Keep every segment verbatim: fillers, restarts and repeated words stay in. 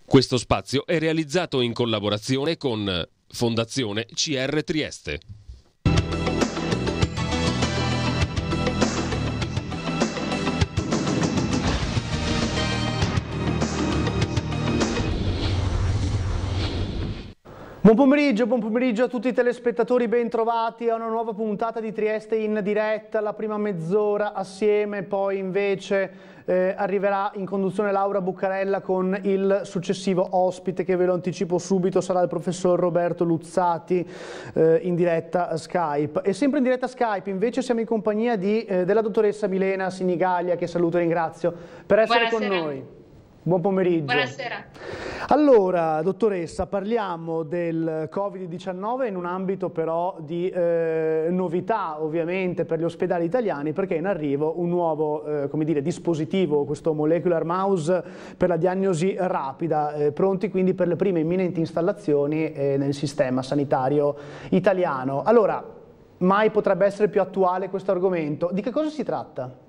Questo spazio è realizzato in collaborazione con Fondazione C R Trieste. Buon pomeriggio, buon pomeriggio a tutti i telespettatori, ben trovati a una nuova puntata di Trieste in diretta, la prima mezz'ora assieme, poi invece eh, arriverà in conduzione Laura Buccarella con il successivo ospite che ve lo anticipo subito, sarà il professor Roberto Luzzati eh, in diretta Skype. E sempre in diretta Skype invece siamo in compagnia di, eh, della dottoressa Milena Sinigallia, che saluto e ringrazio per essere Buonasera. con noi. Buon pomeriggio. Buonasera. Allora, dottoressa, parliamo del Covid diciannove in un ambito però di eh, novità ovviamente per gli ospedali italiani, perché è in arrivo un nuovo eh, come dire, dispositivo, questo molecular mouse per la diagnosi rapida, eh, pronti quindi per le prime imminenti installazioni eh, nel sistema sanitario italiano. Allora, mai potrebbe essere più attuale questo argomento. Di che cosa si tratta?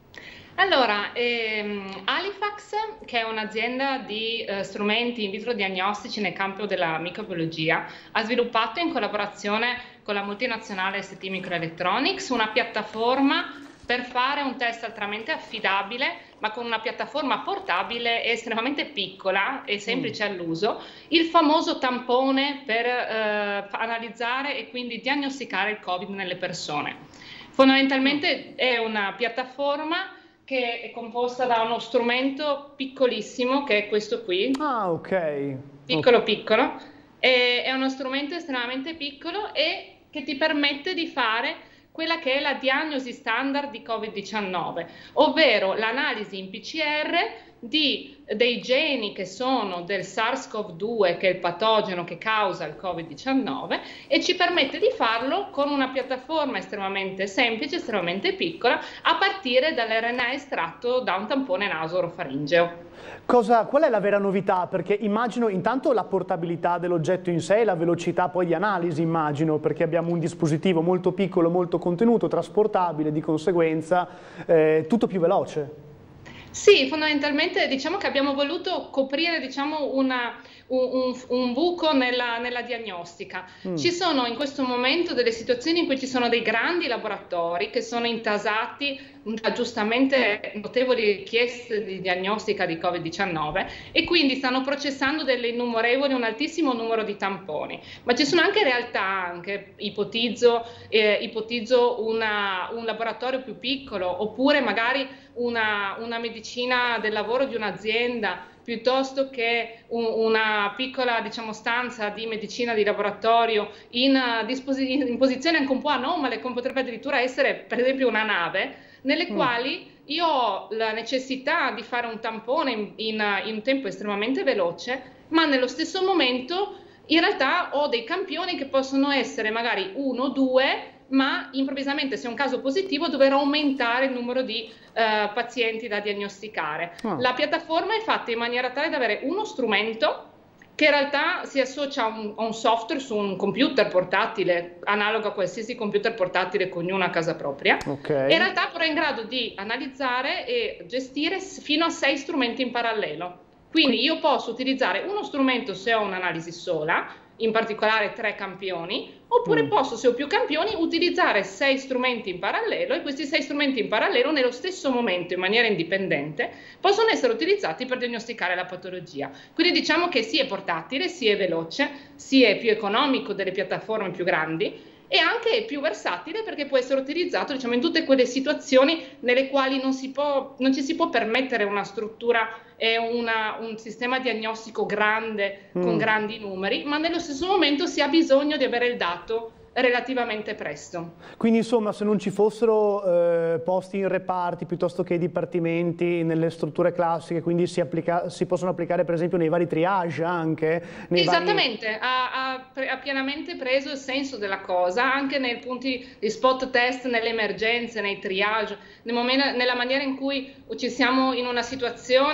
Allora, ehm, Alifax, che è un'azienda di eh, strumenti in vitro diagnostici nel campo della microbiologia, ha sviluppato in collaborazione con la multinazionale S T Microelectronics una piattaforma per fare un test altamente affidabile, ma con una piattaforma portabile e estremamente piccola e semplice mm. all'uso, il famoso tampone per eh, analizzare e quindi diagnosticare il Covid nelle persone. Fondamentalmente è una piattaforma che è composta da uno strumento piccolissimo, che è questo qui. Ah, ok. Piccolo okay. piccolo. E, è uno strumento estremamente piccolo e che ti permette di fare quella che è la diagnosi standard di Covid diciannove, ovvero l'analisi in P C R di, dei geni che sono del SARS-CoV due, che è il patogeno che causa il Covid diciannove, e ci permette di farlo con una piattaforma estremamente semplice, estremamente piccola, a partire dall'R N A estratto da un tampone nasorofaringeo. Cosa, qual è la vera novità? Perché immagino intanto la portabilità dell'oggetto in sé e la velocità poi di analisi, immagino, perché abbiamo un dispositivo molto piccolo, molto contenuto, trasportabile, di conseguenza eh, tutto più veloce. Sì, fondamentalmente diciamo che abbiamo voluto coprire diciamo, una, un, un, un buco nella, nella diagnostica. Mm. Ci sono in questo momento delle situazioni in cui ci sono dei grandi laboratori che sono intasati da giustamente notevoli richieste di diagnostica di Covid diciannove e quindi stanno processando delle innumerevoli, un altissimo numero di tamponi. Ma ci sono anche realtà, anche ipotizzo, eh, ipotizzo una, un laboratorio più piccolo, oppure magari una, una medicina del lavoro di un'azienda, piuttosto che un, una piccola diciamo, stanza di medicina di laboratorio in, uh, in posizioni anche un po' anomale, come potrebbe addirittura essere per esempio una nave, nelle mm. quali io ho la necessità di fare un tampone in, in, in un tempo estremamente veloce, ma nello stesso momento in realtà ho dei campioni che possono essere magari uno, due, ma improvvisamente se è un caso positivo dovrò aumentare il numero di eh, pazienti da diagnosticare. Oh. La piattaforma è fatta in maniera tale da avere uno strumento che in realtà si associa a un, a un software su un computer portatile, analogo a qualsiasi computer portatile che ognuno ha a casa propria, okay. e in realtà però è in grado di analizzare e gestire fino a sei strumenti in parallelo. Quindi io posso utilizzare uno strumento se ho un'analisi sola, in particolare tre campioni, oppure mm. posso, se ho più campioni, utilizzare sei strumenti in parallelo, e questi sei strumenti in parallelo nello stesso momento, in maniera indipendente, possono essere utilizzati per diagnosticare la patologia. Quindi diciamo che sì è portatile, sì è veloce, sì è più economico delle piattaforme più grandi, e anche più versatile perché può essere utilizzato diciamo, in tutte quelle situazioni nelle quali non, si può, non ci si può permettere una struttura e una, un sistema diagnostico grande mm. con grandi numeri, ma nello stesso momento si ha bisogno di avere il dato relativamente presto. Quindi insomma se non ci fossero eh, posti in reparti piuttosto che dipartimenti nelle strutture classiche, quindi si, applica, si possono applicare per esempio nei vari triage anche? Nei Esattamente, vari... ha, ha, ha pienamente preso il senso della cosa, anche nei punti di spot test, nelle emergenze, nei triage, nel momento, nella maniera in cui ci siamo in una situazione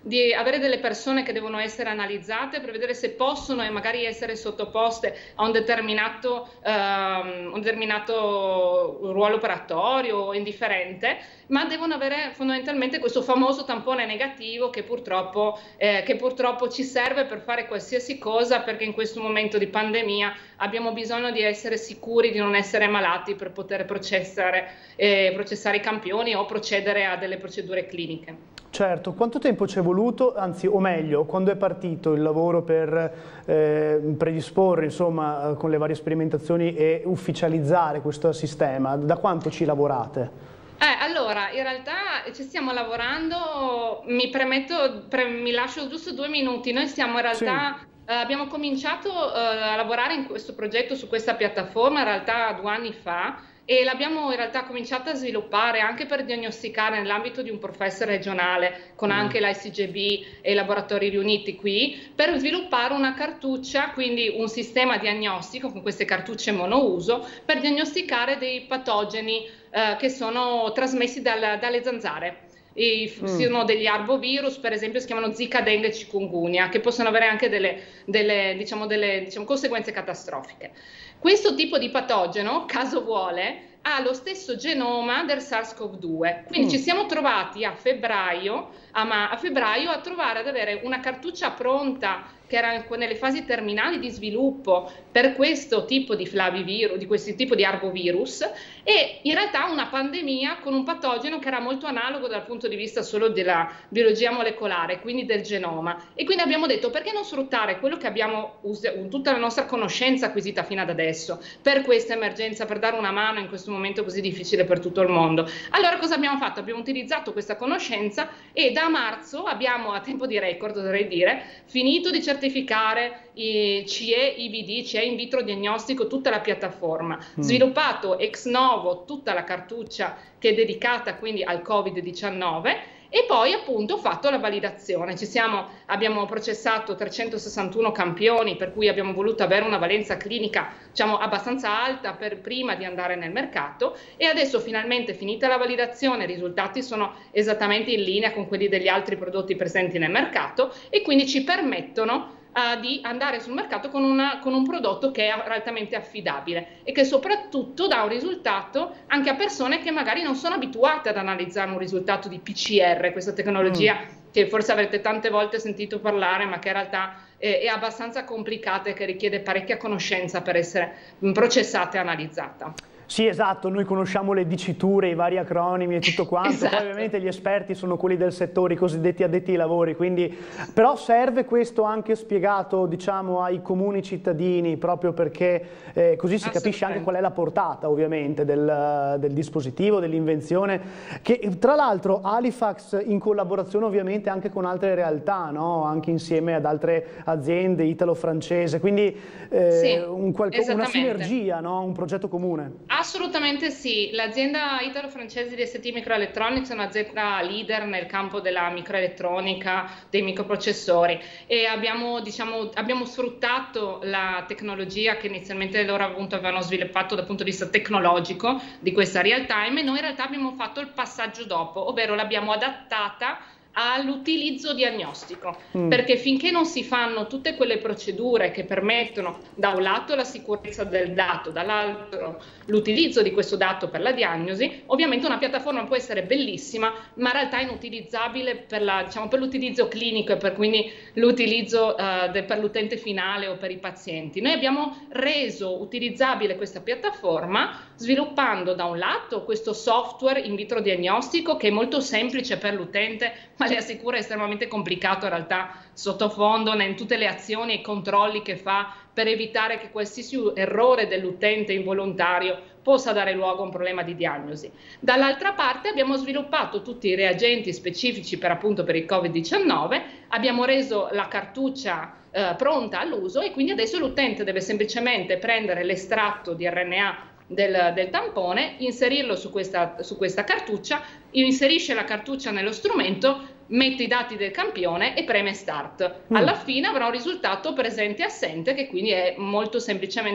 di avere delle persone che devono essere analizzate per vedere se possono e magari essere sottoposte a un determinato, um, un determinato ruolo operatorio o indifferente, ma devono avere fondamentalmente questo famoso tampone negativo che purtroppo, eh, che purtroppo ci serve per fare qualsiasi cosa, perché in questo momento di pandemia abbiamo bisogno di essere sicuri di non essere malati per poter processare, eh, processare i campioni o procedere a delle procedure cliniche. Certo, quanto tempo ci è voluto, anzi o meglio, quando è partito il lavoro per eh, predisporre insomma con le varie sperimentazioni e ufficializzare questo sistema? Da quanto ci lavorate? Eh, allora, in realtà ci stiamo lavorando, mi permetto, pre, mi lascio giusto due minuti, noi stiamo in realtà... Sì. Uh, abbiamo cominciato uh, a lavorare in questo progetto, su questa piattaforma, in realtà due anni fa, e l'abbiamo in realtà cominciato a sviluppare anche per diagnosticare nell'ambito di un professor regionale, con mm. anche l'I C G B e i laboratori riuniti qui, per sviluppare una cartuccia, quindi un sistema diagnostico con queste cartucce monouso, per diagnosticare dei patogeni uh, che sono trasmessi dal, dalle zanzare. I, mm. sono degli arbovirus, per esempio, si chiamano Zika, Dengue e Chikungunya, che possono avere anche delle, delle, diciamo, delle diciamo, conseguenze catastrofiche. Questo tipo di patogeno, caso vuole, ha lo stesso genoma del SARS-CoV due, quindi mm. ci siamo trovati a febbraio a, ma, a febbraio a trovare ad avere una cartuccia pronta che era nelle fasi terminali di sviluppo per questo tipo di flavivirus, di questo tipo di arbovirus, e in realtà una pandemia con un patogeno che era molto analogo dal punto di vista solo della biologia molecolare, quindi del genoma. E quindi abbiamo detto, perché non sfruttare quello che abbiamo, tutta la nostra conoscenza acquisita fino ad adesso, per questa emergenza, per dare una mano in questo momento così difficile per tutto il mondo. Allora cosa abbiamo fatto? Abbiamo utilizzato questa conoscenza e da marzo abbiamo, a tempo di record dovrei dire, finito di certificare certificare i C E I V D, C E in vitro diagnostico, tutta la piattaforma, mm. sviluppato ex novo tutta la cartuccia che è dedicata quindi al Covid diciannove, e poi appunto fatto la validazione. Ci siamo, abbiamo processato trecentosessantuno campioni, per cui abbiamo voluto avere una valenza clinica, diciamo, abbastanza alta per prima di andare nel mercato, e adesso finalmente finita la validazione i risultati sono esattamente in linea con quelli degli altri prodotti presenti nel mercato, e quindi ci permettono Uh, di andare sul mercato con, una, con un prodotto che è altamente affidabile e che soprattutto dà un risultato anche a persone che magari non sono abituate ad analizzare un risultato di P C R, questa tecnologia mm. che forse avrete tante volte sentito parlare, ma che in realtà è, è abbastanza complicata e che richiede parecchia conoscenza per essere processata e analizzata. Sì, esatto, noi conosciamo le diciture, i vari acronimi e tutto quanto, esatto. Poi ovviamente gli esperti sono quelli del settore, i cosiddetti addetti ai lavori, quindi però serve questo anche spiegato, diciamo, ai comuni cittadini, proprio perché eh, così si capisce anche qual è la portata ovviamente del, del dispositivo, dell'invenzione, che tra l'altro Halifax in collaborazione ovviamente anche con altre realtà, no? Anche insieme ad altre aziende italo-francese, quindi eh, sì, un una sinergia, no? Un progetto comune. Assolutamente sì, l'azienda italo-francese di S T Microelectronics è un'azienda leader nel campo della microelettronica, dei microprocessori, e abbiamo, diciamo, abbiamo sfruttato la tecnologia che inizialmente loro appunto avevano sviluppato dal punto di vista tecnologico di questa real time, e noi in realtà abbiamo fatto il passaggio dopo, ovvero l'abbiamo adattata all'utilizzo diagnostico, mm. perché finché non si fanno tutte quelle procedure che permettono da un lato la sicurezza del dato, dall'altro l'utilizzo di questo dato per la diagnosi, ovviamente una piattaforma può essere bellissima ma in realtà è inutilizzabile per la, diciamo, per l'utilizzo clinico e per quindi l'utilizzo uh, per l'utente finale o per i pazienti. Noi abbiamo reso utilizzabile questa piattaforma sviluppando da un lato questo software in vitro diagnostico che è molto semplice per l'utente, ma le assicuro è estremamente complicato in realtà sottofondo in tutte le azioni e i controlli che fa per evitare che qualsiasi errore dell'utente involontario possa dare luogo a un problema di diagnosi. Dall'altra parte abbiamo sviluppato tutti i reagenti specifici per appunto per il Covid diciannove, abbiamo reso la cartuccia eh, pronta all'uso, e quindi adesso l'utente deve semplicemente prendere l'estratto di R N A Del, del tampone, inserirlo su questa, su questa cartuccia, inserisce la cartuccia nello strumento, mette i dati del campione e preme start. Mm. Alla fine avrà un risultato presente e assente, che quindi è molto semplicemente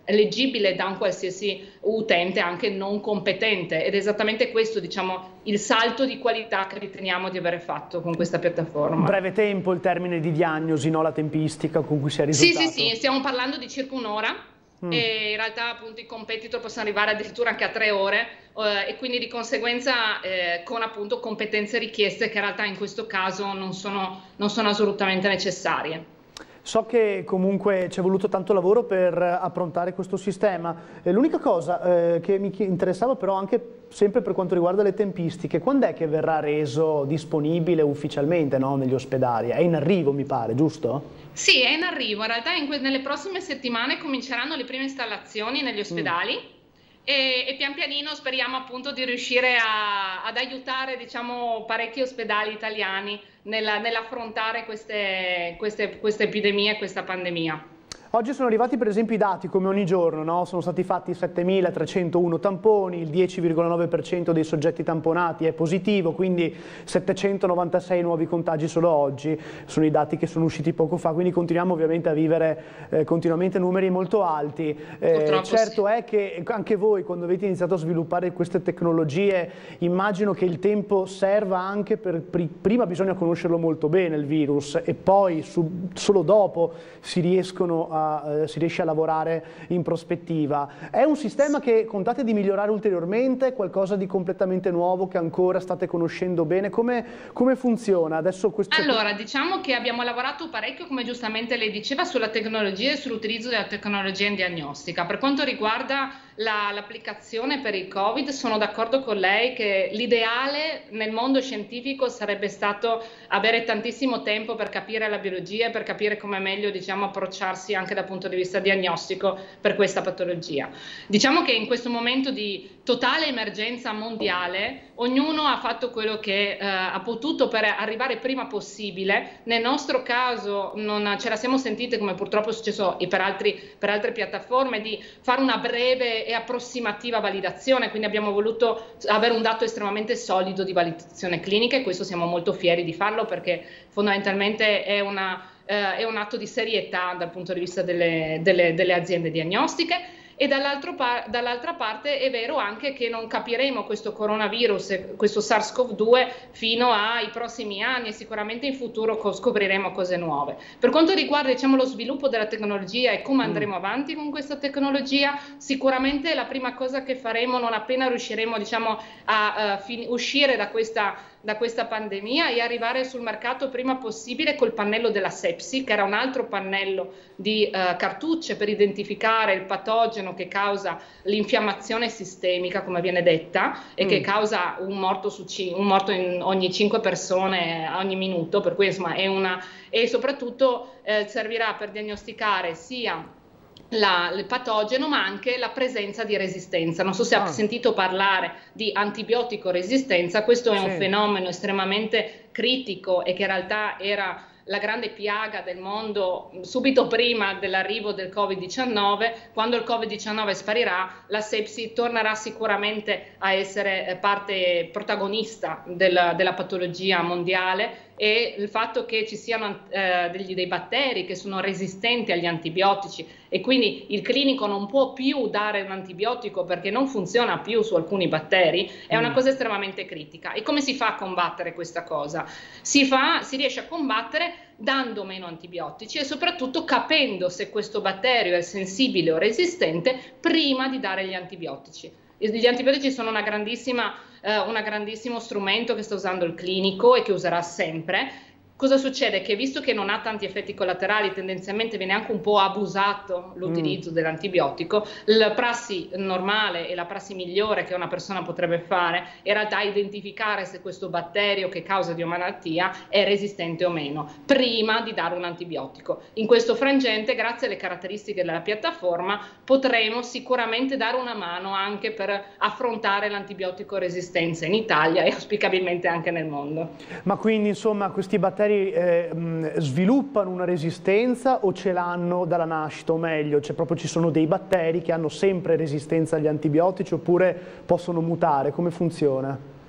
leggibile da un qualsiasi utente anche non competente, ed è esattamente questo, diciamo, il salto di qualità che riteniamo di aver fatto con questa piattaforma. Breve tempo il termine di diagnosi, no? La tempistica con cui si è risultato. Sì, sì, sì, stiamo parlando di circa un'ora. Mm. E in realtà appunto i competitor possono arrivare addirittura anche a tre ore eh, e quindi di conseguenza eh, con appunto competenze richieste che in realtà in questo caso non sono, non sono assolutamente necessarie. So che comunque ci è voluto tanto lavoro per approntare questo sistema. L'unica cosa eh, che mi interessava però anche sempre per quanto riguarda le tempistiche, quando è che verrà reso disponibile ufficialmente, no, negli ospedali? È in arrivo, mi pare, giusto? Sì, è in arrivo. In realtà in nelle prossime settimane cominceranno le prime installazioni negli ospedali. Mm. E, e pian pianino speriamo appunto di riuscire a, ad aiutare, diciamo, parecchi ospedali italiani nell'affrontare queste, queste, queste epidemie, questa pandemia. Oggi sono arrivati per esempio i dati come ogni giorno, no? Sono stati fatti settemilatrecentouno tamponi, il dieci virgola nove per cento dei soggetti tamponati è positivo, quindi settecentonovantasei nuovi contagi solo oggi, sono i dati che sono usciti poco fa, quindi continuiamo ovviamente a vivere eh, continuamente numeri molto alti. Eh, certo sì. È che anche voi quando avete iniziato a sviluppare queste tecnologie immagino che il tempo serva anche per, prima bisogna conoscerlo molto bene il virus e poi su, solo dopo si riescono a Uh, si riesce a lavorare in prospettiva. È un sistema che contate di migliorare ulteriormente, qualcosa di completamente nuovo che ancora state conoscendo bene? Come, come funziona? Adesso questo... Allora, diciamo che abbiamo lavorato parecchio, come giustamente lei diceva, sulla tecnologia e sull'utilizzo della tecnologia in diagnostica. Per quanto riguarda l'applicazione per il Covid, sono d'accordo con lei che l'ideale nel mondo scientifico sarebbe stato avere tantissimo tempo per capire la biologia e per capire come meglio, diciamo, approcciarsi anche dal punto di vista diagnostico per questa patologia. Diciamo che in questo momento di totale emergenza mondiale ognuno ha fatto quello che eh, ha potuto per arrivare prima possibile. Nel nostro caso non ce la siamo sentite, come purtroppo è successo per, altri, per altre piattaforme, di fare una breve e approssimativa validazione, quindi abbiamo voluto avere un dato estremamente solido di validazione clinica e questo siamo molto fieri di farlo perché fondamentalmente è una Uh, è un atto di serietà dal punto di vista delle, delle, delle aziende diagnostiche. E dall'altra parte è vero anche che non capiremo questo coronavirus, questo SARS CoV due fino ai prossimi anni e sicuramente in futuro scopriremo cose nuove. Per quanto riguarda, diciamo, lo sviluppo della tecnologia e come andremo avanti con questa tecnologia, sicuramente la prima cosa che faremo non appena riusciremo, diciamo, a uh, uscire da questa da questa pandemia e arrivare sul mercato prima possibile col pannello della sepsi, che era un altro pannello di uh, cartucce per identificare il patogeno che causa l'infiammazione sistemica, come viene detta, e mm. che causa un morto, su un morto in ogni cinque persone ogni minuto, per cui insomma è una, e soprattutto eh, servirà per diagnosticare sia La, il patogeno ma anche la presenza di resistenza. Non so se ah. ha sentito parlare di antibiotico resistenza, questo è sì. un fenomeno estremamente critico e che in realtà era la grande piaga del mondo subito prima dell'arrivo del Covid diciannove. Quando il Covid diciannove sparirà, la sepsi tornerà sicuramente a essere parte protagonista del, della patologia mondiale, e il fatto che ci siano eh, degli, dei batteri che sono resistenti agli antibiotici e quindi il clinico non può più dare un antibiotico perché non funziona più su alcuni batteri è una cosa estremamente critica. E come si fa a combattere questa cosa? Si, fa, si riesce a combattere dando meno antibiotici e soprattutto capendo se questo batterio è sensibile o resistente prima di dare gli antibiotici. Gli antibiotici sono una grandissima, eh, un grandissimo strumento che sta usando il clinico e che userà sempre. Cosa succede? Che visto che non ha tanti effetti collaterali, tendenzialmente viene anche un po' abusato l'utilizzo mm. dell'antibiotico, la prassi normale e la prassi migliore che una persona potrebbe fare in realtà è identificare se questo batterio che causa di una malattia è resistente o meno, prima di dare un antibiotico. In questo frangente, grazie alle caratteristiche della piattaforma, potremo sicuramente dare una mano anche per affrontare l'antibiotico resistenza in Italia e auspicabilmente anche nel mondo. Ma quindi insomma questi batteri Eh, mh, sviluppano una resistenza o ce l'hanno dalla nascita, o meglio, cioè proprio ci sono dei batteri che hanno sempre resistenza agli antibiotici oppure possono mutare? Come funziona?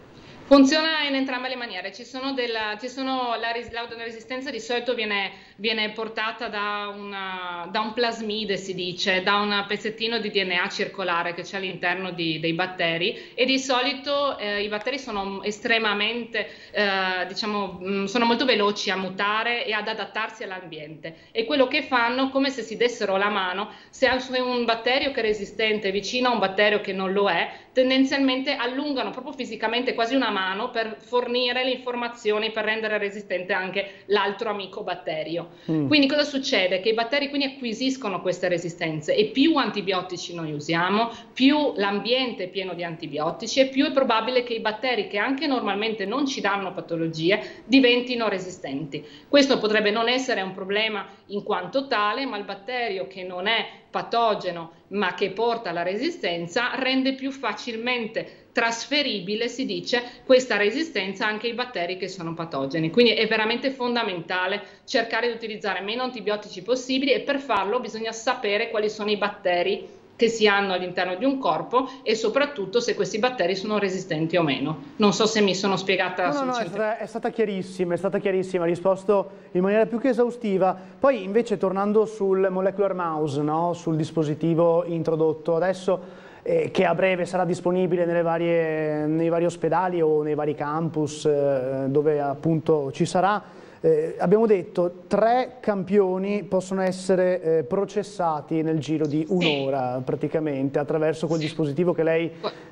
Funziona in entrambe le maniere, ci sono della, ci sono la, la resistenza di solito viene, viene portata da, una, da un plasmide, si dice, da un pezzettino di D N A circolare che c'è all'interno di, dei batteri, e di solito eh, i batteri sono estremamente, eh, diciamo, sono molto veloci a mutare e ad adattarsi all'ambiente, e quello che fanno, come se si dessero la mano, se hai un batterio che è resistente vicino a un batterio che non lo è, tendenzialmente allungano proprio fisicamente quasi una mano per fornire le informazioni, per rendere resistente anche l'altro amico batterio. Mm. Quindi cosa succede? Che i batteri quindi acquisiscono queste resistenze, e più antibiotici noi usiamo, più l'ambiente è pieno di antibiotici, e più è probabile che i batteri, che anche normalmente non ci danno patologie, diventino resistenti. Questo potrebbe non essere un problema in quanto tale, ma il batterio che non è patogeno ma che porta alla resistenza rende più facilmente trasferibile, si dice, questa resistenza anche ai batteri che sono patogeni. Quindi è veramente fondamentale cercare di utilizzare meno antibiotici possibili, e per farlo bisogna sapere quali sono i batteri che si hanno all'interno di un corpo, e soprattutto se questi batteri sono resistenti o meno. Non so se mi sono spiegata. No, no, no, è stata, è stata chiarissima, è stata chiarissima, ha risposto in maniera più che esaustiva. Poi invece, tornando sul molecular mouse, no? Sul dispositivo introdotto adesso, eh, che a breve sarà disponibile nelle varie, nei vari ospedali o nei vari campus eh, dove appunto ci sarà. Eh, abbiamo detto tre campioni possono essere eh, processati nel giro di un'ora, sì, praticamente, attraverso quel sì. dispositivo che lei...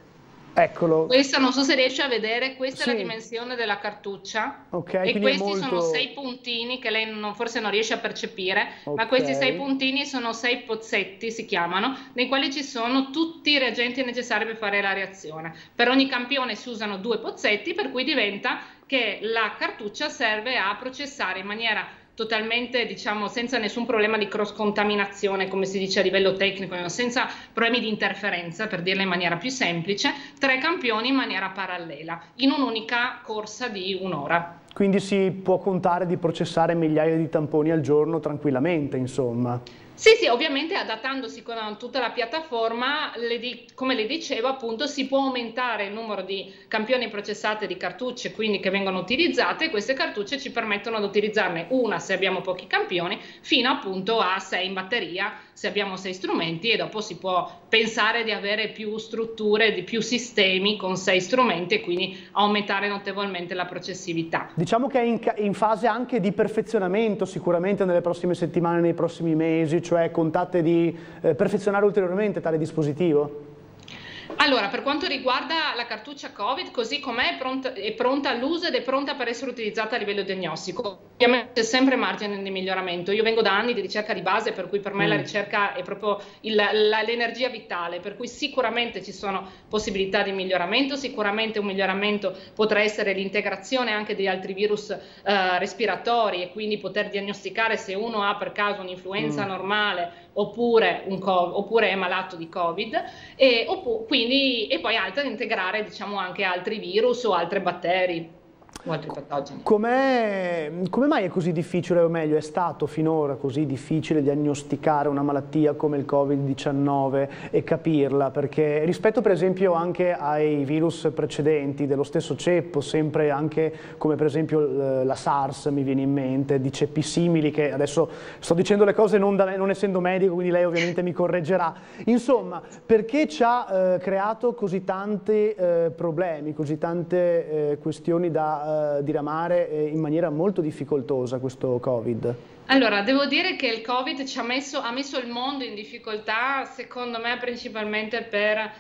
Eccolo. Questa non so se riesce a vedere, questa sì. è la dimensione della cartuccia, okay, e questi molto... sono sei puntini che lei non, forse non riesce a percepire, okay. ma questi sei puntini sono sei pozzetti, si chiamano, nei quali ci sono tutti i reagenti necessari per fare la reazione. Per ogni campione si usano due pozzetti, per cui diventa che la cartuccia serve a processare in maniera totalmente, diciamo, senza nessun problema di cross contaminazione, come si dice a livello tecnico, senza problemi di interferenza, per dirla in maniera più semplice, tre campioni in maniera parallela, in un'unica corsa di un'ora. Quindi si può contare di processare migliaia di tamponi al giorno tranquillamente, insomma. Sì, sì, ovviamente adattandosi con tutta la piattaforma, le di, come le dicevo appunto, si può aumentare il numero di campioni processate di cartucce, quindi che vengono utilizzate, e queste cartucce ci permettono di utilizzarne una se abbiamo pochi campioni, fino appunto a sei in batteria se abbiamo sei strumenti, e dopo si può pensare di avere più strutture, di più sistemi con sei strumenti, e quindi aumentare notevolmente la processività. Diciamo che è in, in fase anche di perfezionamento sicuramente nelle prossime settimane, nei prossimi mesi, cioè contate di eh, perfezionare ulteriormente tale dispositivo? Allora, per quanto riguarda la cartuccia Covid, così com'è, è pronta, è pronta all'uso ed è pronta per essere utilizzata a livello diagnostico. Ovviamente c'è sempre margine di miglioramento. Io vengo da anni di ricerca di base, per cui per me mm. la ricerca è proprio l'energia vitale, per cui sicuramente ci sono possibilità di miglioramento, sicuramente un miglioramento potrà essere l'integrazione anche di altri virus eh, respiratori, e quindi poter diagnosticare se uno ha per caso un'influenza mm. normale oppure, un oppure è malato di Covid, e, oppu quindi, e poi altri, integrare diciamo anche altri virus o altri batteri o altri patogeni. Com'è, come mai è così difficile, o meglio è stato finora così difficile diagnosticare una malattia come il Covid diciannove e capirla? Perché rispetto per esempio anche ai virus precedenti dello stesso ceppo, sempre anche come per esempio la SARS mi viene in mente, di ceppi simili, che adesso sto dicendo le cose non, da, non essendo medico, quindi lei ovviamente mi correggerà. Insomma, perché ci ha eh, creato così tanti eh, problemi, così tante eh, questioni da diramare in maniera molto difficoltosa questo Covid? Allora, devo dire che il Covid ci ha messo, ha messo il mondo in difficoltà, secondo me principalmente per,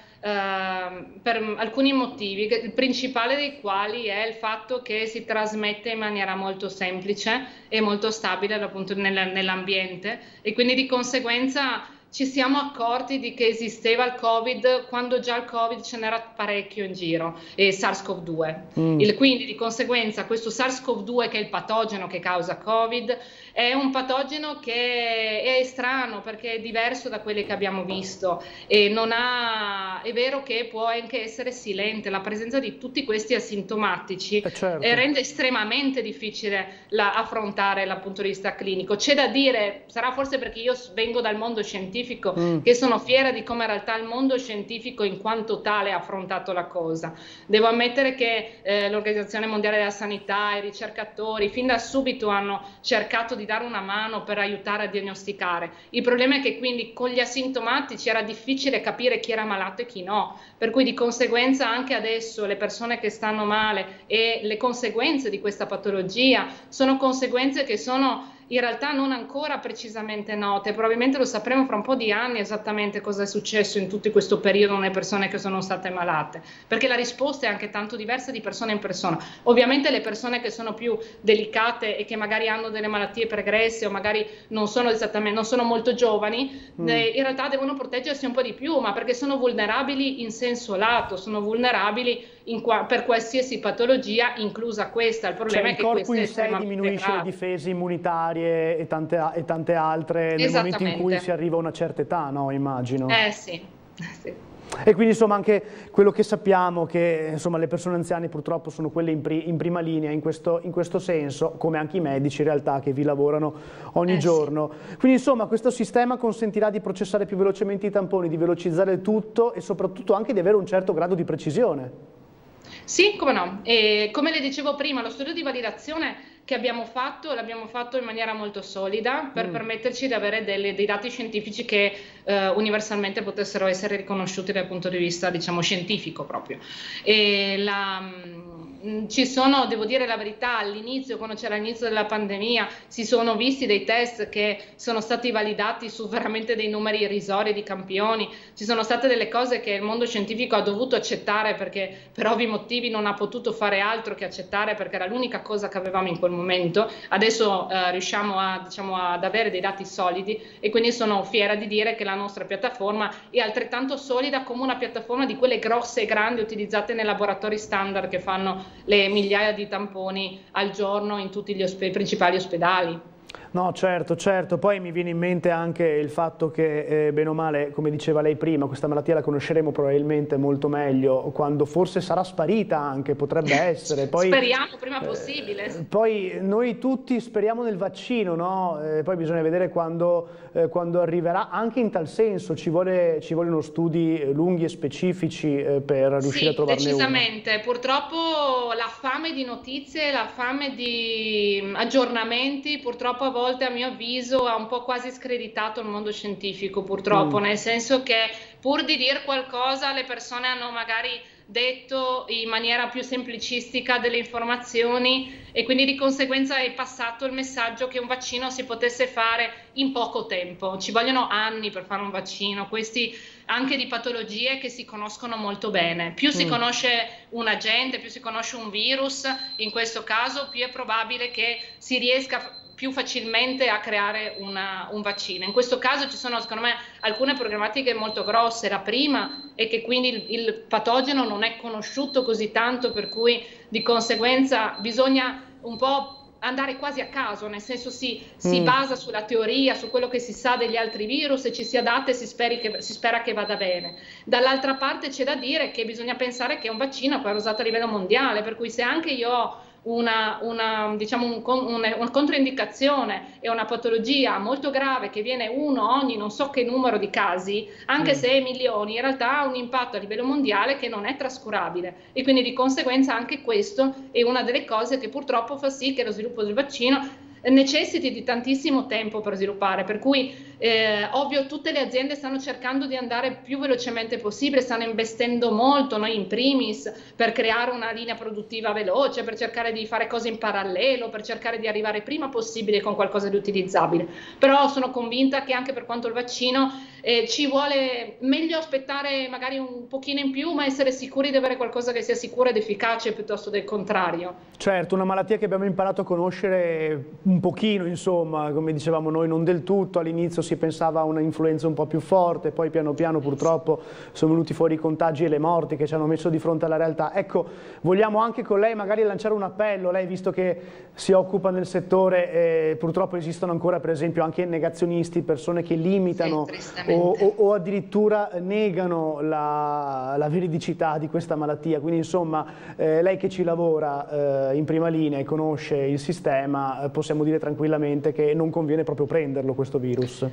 eh, per alcuni motivi, il principale dei quali è il fatto che si trasmette in maniera molto semplice e molto stabile appunto nell'ambiente, e quindi di conseguenza ci siamo accorti di che esisteva il Covid quando già il Covid ce n'era parecchio in giro, e SARS CoV due. Mm. Il, quindi di conseguenza questo SARS CoV due, che è il patogeno che causa Covid, è un patogeno che è strano perché è diverso da quelli che abbiamo visto, e non ha, è vero che può anche essere silente. La presenza di tutti questi asintomatici eh certo. rende estremamente difficile la, affrontare dal punto di vista clinico. C'è da dire, sarà forse perché io vengo dal mondo scientifico, scientifico, mm. che sono fiera di come in realtà il mondo scientifico in quanto tale ha affrontato la cosa. Devo ammettere che eh, l'Organizzazione Mondiale della Sanità, i ricercatori fin da subito hanno cercato di dare una mano per aiutare a diagnosticare. Il problema è che quindi con gli asintomatici era difficile capire chi era malato e chi no, per cui di conseguenza anche adesso le persone che stanno male e le conseguenze di questa patologia sono conseguenze che sono in realtà non ancora precisamente note, probabilmente lo sapremo fra un po' di anni esattamente cosa è successo in tutto questo periodo nelle persone che sono state malate, perché la risposta è anche tanto diversa di persona in persona. Ovviamente le persone che sono più delicate e che magari hanno delle malattie pregresse o magari non sono esattamente, non sono molto giovani, mm. eh, in realtà devono proteggersi un po' di più, ma perché sono vulnerabili in senso lato, sono vulnerabili in qua, per qualsiasi patologia, inclusa questa. Il problema cioè, è che il corpo in sé diminuisce grave. Le difese immunitarie e tante, e tante altre nel momento in cui si arriva a una certa età, no? Immagino. Eh sì, sì. E quindi insomma anche quello che sappiamo che insomma le persone anziane purtroppo sono quelle in, pri in prima linea in questo, in questo senso, come anche i medici in realtà che vi lavorano ogni eh giorno. Sì. Quindi insomma questo sistema consentirà di processare più velocemente i tamponi, di velocizzare il tutto e soprattutto anche di avere un certo grado di precisione. Sì, come no. E come le dicevo prima, lo studio di validazione che abbiamo fatto, l'abbiamo fatto in maniera molto solida per mm. permetterci di avere delle, dei dati scientifici che eh, universalmente potessero essere riconosciuti dal punto di vista, diciamo, scientifico proprio. E la, mh, ci sono, devo dire la verità, all'inizio, quando c'era l'inizio della pandemia, si sono visti dei test che sono stati validati su veramente dei numeri irrisori di campioni, ci sono state delle cose che il mondo scientifico ha dovuto accettare perché per ovvi motivi non ha potuto fare altro che accettare perché era l'unica cosa che avevamo in quel momento. Adesso eh, riusciamo a, diciamo, ad avere dei dati solidi e quindi sono fiera di dire che la nostra piattaforma è altrettanto solida come una piattaforma di quelle grosse e grandi utilizzate nei laboratori standard che fanno le migliaia di tamponi al giorno in tutti gli ospe- principali ospedali. No, certo, certo, poi mi viene in mente anche il fatto che, eh, bene o male, come diceva lei prima, questa malattia la conosceremo probabilmente molto meglio quando forse sarà sparita anche, potrebbe essere. Poi, speriamo prima possibile. Eh, poi noi tutti speriamo nel vaccino, no? Eh, poi bisogna vedere quando, eh, quando arriverà, anche in tal senso ci, vuole, ci vogliono studi lunghi e specifici eh, per riuscire sì, a trovarne uno. Decisamente, purtroppo la fame di notizie, la fame di aggiornamenti, purtroppo a volte a mio avviso ha un po' quasi screditato il mondo scientifico, purtroppo, mm. nel senso che pur di dire qualcosa le persone hanno magari detto in maniera più semplicistica delle informazioni e quindi di conseguenza è passato il messaggio che un vaccino si potesse fare in poco tempo. Ci vogliono anni per fare un vaccino, questi anche di patologie che si conoscono molto bene. Più si mm. conosce un agente, più si conosce un virus, in questo caso più è probabile che si riesca più facilmente a creare una, un vaccino. In questo caso ci sono secondo me alcune problematiche molto grosse. La prima è che quindi il, il patogeno non è conosciuto così tanto, per cui di conseguenza bisogna un po' andare quasi a caso, nel senso si, si mm. basa sulla teoria, su quello che si sa degli altri virus e ci si adatta e si, speri che, si spera che vada bene. Dall'altra parte c'è da dire che bisogna pensare che un vaccino poi è usato a livello mondiale, per cui se anche io ho una, una, diciamo un, un, una controindicazione e una patologia molto grave che viene uno ogni non so che numero di casi, anche mm. se milioni, in realtà ha un impatto a livello mondiale che non è trascurabile e quindi di conseguenza anche questo è una delle cose che purtroppo fa sì che lo sviluppo del vaccino necessiti di tantissimo tempo per sviluppare, per cui eh, ovvio tutte le aziende stanno cercando di andare più velocemente possibile, stanno investendo molto, noi in primis, per creare una linea produttiva veloce, per cercare di fare cose in parallelo, per cercare di arrivare prima possibile con qualcosa di utilizzabile. Però sono convinta che anche per quanto il vaccino eh, ci vuole meglio aspettare magari un pochino in più, ma essere sicuri di avere qualcosa che sia sicuro ed efficace piuttosto del contrario. Certo, una malattia che abbiamo imparato a conoscere un pochino, insomma, come dicevamo noi, non del tutto. All'inizio si pensava a una influenza un po' più forte, poi piano piano purtroppo sono venuti fuori i contagi e le morti che ci hanno messo di fronte alla realtà. Ecco, vogliamo anche con lei magari lanciare un appello, lei visto che si occupa nel settore, eh, purtroppo esistono ancora per esempio anche negazionisti, persone che limitano sì, o, o, o addirittura negano la, la veridicità di questa malattia, quindi insomma eh, lei che ci lavora eh, in prima linea e conosce il sistema, eh, possiamo dire tranquillamente che non conviene proprio prenderlo questo virus.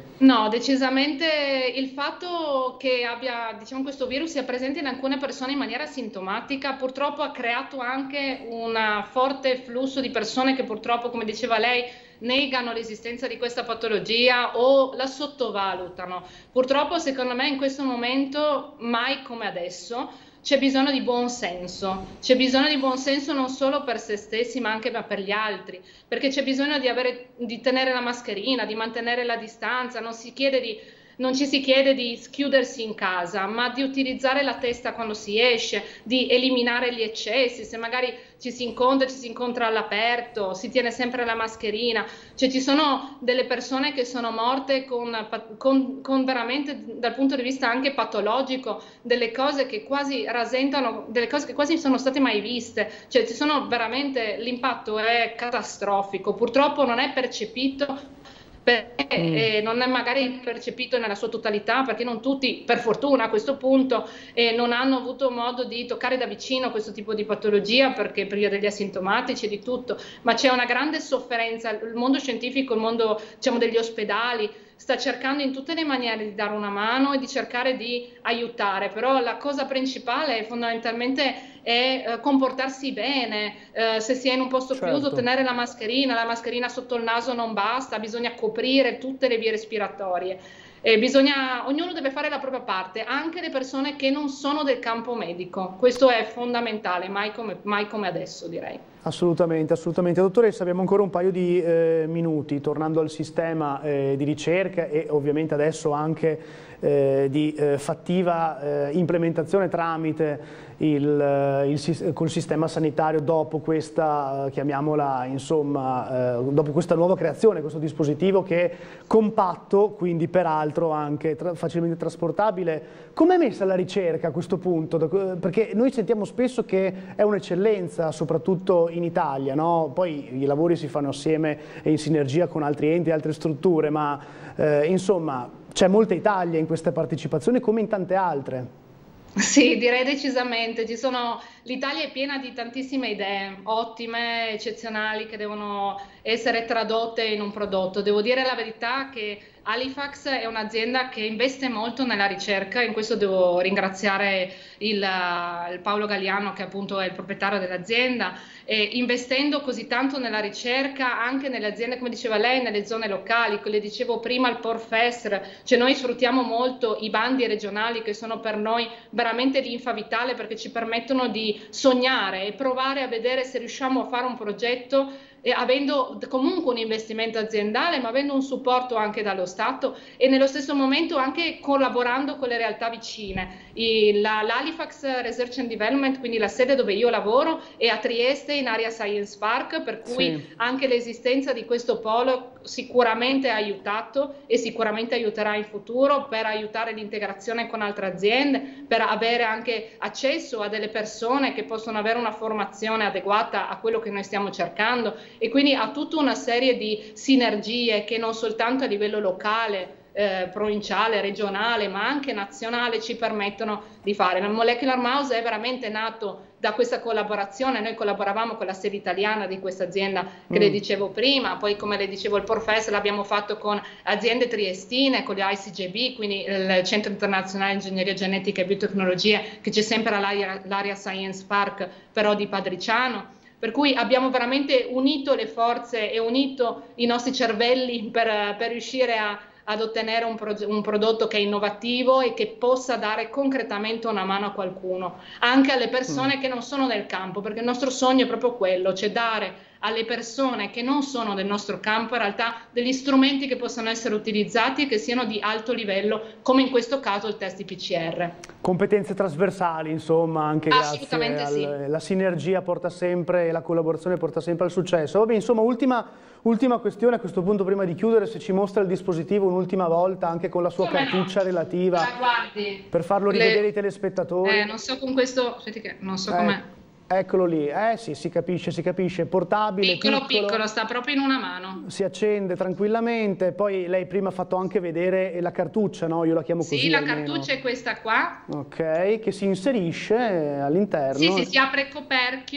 No, decisamente il fatto che abbia, diciamo, questo virus sia presente in alcune persone in maniera sintomatica purtroppo ha creato anche un forte flusso di persone che purtroppo, come diceva lei, negano l'esistenza di questa patologia o la sottovalutano. Purtroppo, secondo me, in questo momento, mai come adesso, c'è bisogno di buon senso, c'è bisogno di buon senso non solo per se stessi ma anche per gli altri, perché c'è bisogno di, avere, di tenere la mascherina, di mantenere la distanza, non, si chiede di, non ci si chiede di chiudersi in casa, ma di utilizzare la testa quando si esce, di eliminare gli eccessi, se magari ci si incontra, ci si incontra all'aperto, si tiene sempre la mascherina, cioè ci sono delle persone che sono morte con, con, con veramente dal punto di vista anche patologico, delle cose che quasi rasentano, delle cose che quasi sono state mai viste, cioè ci sono veramente, l'impatto è catastrofico, purtroppo non è percepito perché eh, non è magari percepito nella sua totalità, perché non tutti, per fortuna a questo punto, eh, non hanno avuto modo di toccare da vicino questo tipo di patologia, perché priva degli asintomatici e di tutto, ma c'è una grande sofferenza. Il mondo scientifico, il mondo, diciamo, degli ospedali sta cercando in tutte le maniere di dare una mano e di cercare di aiutare, però la cosa principale è fondamentalmente è eh, comportarsi bene, eh, se si è in un posto certo. chiuso tenere la mascherina, la mascherina sotto il naso non basta, bisogna coprire tutte le vie respiratorie. E bisogna, ognuno deve fare la propria parte, anche le persone che non sono del campo medico. Questo è fondamentale, mai come, mai come adesso, direi. Assolutamente, assolutamente. Dottoressa, abbiamo ancora un paio di eh, minuti, tornando al sistema eh, di ricerca e ovviamente adesso anche eh, di eh, fattiva eh, implementazione tramite il, il, col sistema sanitario dopo questa, chiamiamola, insomma, eh, dopo questa nuova creazione, questo dispositivo che è compatto, quindi peraltro anche tra, facilmente trasportabile. Com'è messa la ricerca a questo punto? Perché noi sentiamo spesso che è un'eccellenza, soprattutto in Italia, no? Poi i lavori si fanno assieme e in sinergia con altri enti e altre strutture, ma eh, insomma c'è molta Italia in queste partecipazioni come in tante altre. Sì, direi decisamente. Ci sono, l'Italia è piena di tantissime idee, ottime, eccezionali, che devono essere tradotte in un prodotto. Devo dire la verità che Halifax è un'azienda che investe molto nella ricerca, in questo devo ringraziare il, il Paolo Galliano, che appunto è il proprietario dell'azienda, e investendo così tanto nella ricerca anche nelle aziende, come diceva lei, nelle zone locali, le dicevo prima il Porfest, cioè noi sfruttiamo molto i bandi regionali che sono per noi veramente linfa vitale, perché ci permettono di sognare e provare a vedere se riusciamo a fare un progetto e avendo comunque un investimento aziendale, ma avendo un supporto anche dallo Stato e nello stesso momento anche collaborando con le realtà vicine. L'Halifax Research and Development, quindi la sede dove io lavoro, è a Trieste in area Science Park, per cui sì, anche l'esistenza di questo polo sicuramente ha aiutato e sicuramente aiuterà in futuro per aiutare l'integrazione con altre aziende, per avere anche accesso a delle persone che possono avere una formazione adeguata a quello che noi stiamo cercando, e quindi ha tutta una serie di sinergie che non soltanto a livello locale, eh, provinciale, regionale, ma anche nazionale ci permettono di fare. Il Molecular Mouse è veramente nato da questa collaborazione. Noi collaboravamo con la sede italiana di questa azienda che mm. le dicevo prima, poi come le dicevo il Porfest l'abbiamo fatto con aziende triestine, con gli I C G B, quindi il Centro Internazionale di Ingegneria Genetica e Biotecnologie, che c'è sempre all'area Science Park però di Padriciano. Per cui abbiamo veramente unito le forze e unito i nostri cervelli per, per riuscire a, ad ottenere un, pro, un prodotto che è innovativo e che possa dare concretamente una mano a qualcuno, anche alle persone mm. che non sono nel campo, perché il nostro sogno è proprio quello, cioè dare alle persone che non sono del nostro campo in realtà degli strumenti che possano essere utilizzati e che siano di alto livello, come in questo caso il test di P C R. Competenze trasversali, insomma, anche Assolutamente grazie al, sì. la sinergia porta sempre e la collaborazione porta sempre al successo. Vabbè, insomma, ultima, ultima questione a questo punto, prima di chiudere, se ci mostra il dispositivo un'ultima volta anche con la sua come cartuccia no? relativa, guardi, per farlo rivedere le... ai telespettatori. Eh, non so con questo, aspetti che non so eh. com'è. Eccolo lì, eh sì, si capisce, si capisce, portabile, piccolo, piccolo, piccolo, sta proprio in una mano. Si accende tranquillamente, poi lei prima ha fatto anche vedere la cartuccia, no? Io la chiamo così. Sì, la almeno. cartuccia è questa qua. Ok, che si inserisce all'interno. Sì, sì, si apre il coperchio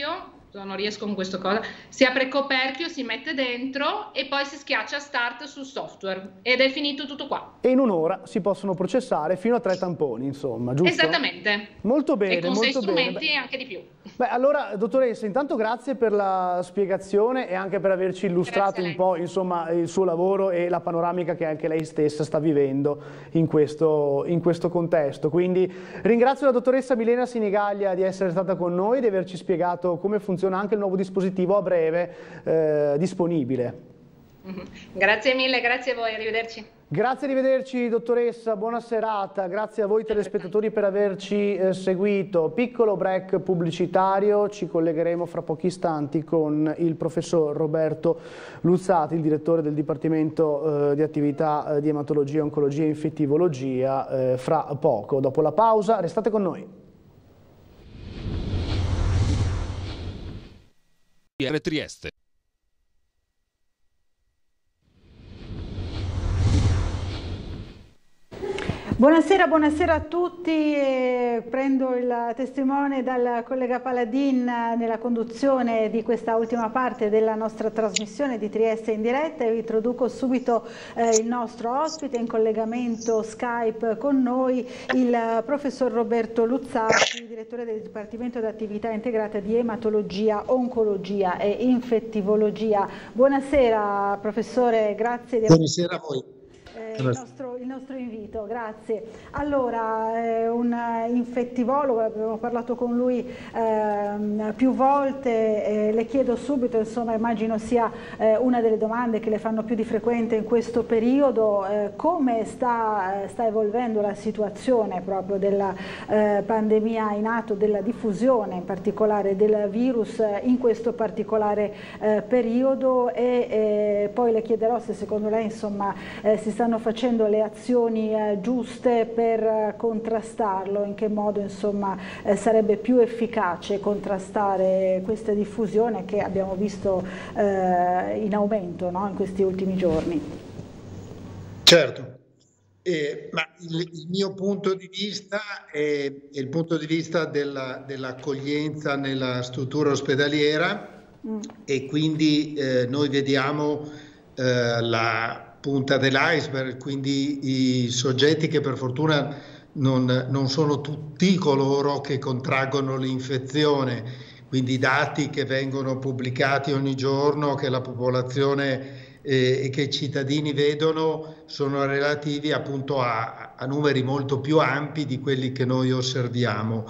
non riesco con questo cosa, si apre il coperchio, si mette dentro e poi si schiaccia start sul software ed è finito tutto qua. E in un'ora si possono processare fino a tre tamponi, insomma, giusto? Esattamente. Molto bene, e con molto sei strumenti bene. anche di più. Beh, allora, dottoressa, intanto grazie per la spiegazione e anche per averci illustrato un po', insomma, il suo lavoro e la panoramica che anche lei stessa sta vivendo in questo, in questo contesto. Quindi ringrazio la dottoressa Milena Sinigaglia di essere stata con noi e di averci spiegato come funziona anche il nuovo dispositivo a breve eh, disponibile. Grazie mille, grazie a voi, arrivederci. Grazie, arrivederci dottoressa, buona serata, grazie a voi telespettatori per averci eh, seguito. Piccolo break pubblicitario, ci collegheremo fra pochi istanti con il professor Roberto Luzzati, il direttore del Dipartimento eh, di Attività eh, di Ematologia, Oncologia e Infettivologia, eh, fra poco. Dopo la pausa, restate con noi. Trieste. Buonasera, buonasera a tutti. Eh, prendo il testimone dal collega Paladin nella conduzione di questa ultima parte della nostra trasmissione di Trieste in diretta e vi introduco subito eh, il nostro ospite in collegamento Skype con noi, il professor Roberto Luzzati, direttore del Dipartimento di Attività Integrata di Ematologia, Oncologia e Infettivologia. Buonasera professore, grazie di aver... Buonasera a voi. Il nostro, il nostro invito, grazie. Allora, eh, un infettivologo, abbiamo parlato con lui eh, più volte, eh, le chiedo subito, insomma immagino sia eh, una delle domande che le fanno più di frequente in questo periodo, eh, come sta, sta evolvendo la situazione proprio della eh, pandemia in atto, della diffusione in particolare del virus eh, in questo particolare eh, periodo e eh, poi le chiederò se secondo lei insomma eh, si stanno facendo le azioni eh, giuste per eh, contrastarlo, in che modo insomma eh, sarebbe più efficace contrastare questa diffusione che abbiamo visto eh, in aumento, no, in questi ultimi giorni. Certo, eh, ma il, il mio punto di vista è il punto di vista dell'accoglienza nella struttura ospedaliera mm. e quindi eh, noi vediamo eh, la punta dell'iceberg, quindi i soggetti che per fortuna non, non sono tutti coloro che contraggono l'infezione, quindi i dati che vengono pubblicati ogni giorno, che la popolazione eh, e che i cittadini vedono sono relativi appunto a, a numeri molto più ampi di quelli che noi osserviamo.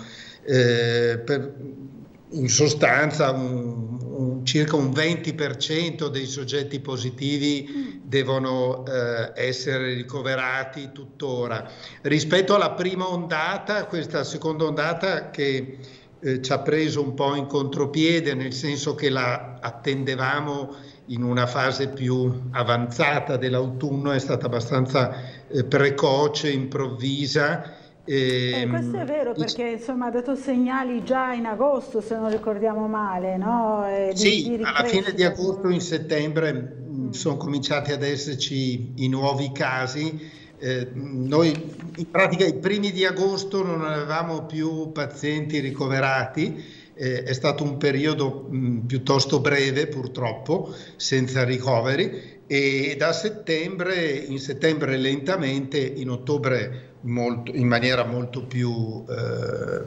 Eh, per, in sostanza un, un, circa un venti per cento dei soggetti positivi devono eh, essere ricoverati tuttora. Rispetto alla prima ondata, questa seconda ondata che eh, ci ha preso un po' in contropiede, nel senso che la attendevamo in una fase più avanzata dell'autunno, è stata abbastanza eh, precoce, improvvisa. Eh, questo è vero perché insomma ha dato segnali già in agosto, se non ricordiamo male, no? Eh, di, sì, di alla fine di agosto, in settembre mm. sono cominciati ad esserci i nuovi casi. Eh, noi in pratica i primi di agosto non avevamo più pazienti ricoverati, eh, è stato un periodo mh, piuttosto breve purtroppo, senza ricoveri, e da settembre, in settembre lentamente, in ottobre molto, in maniera molto più eh,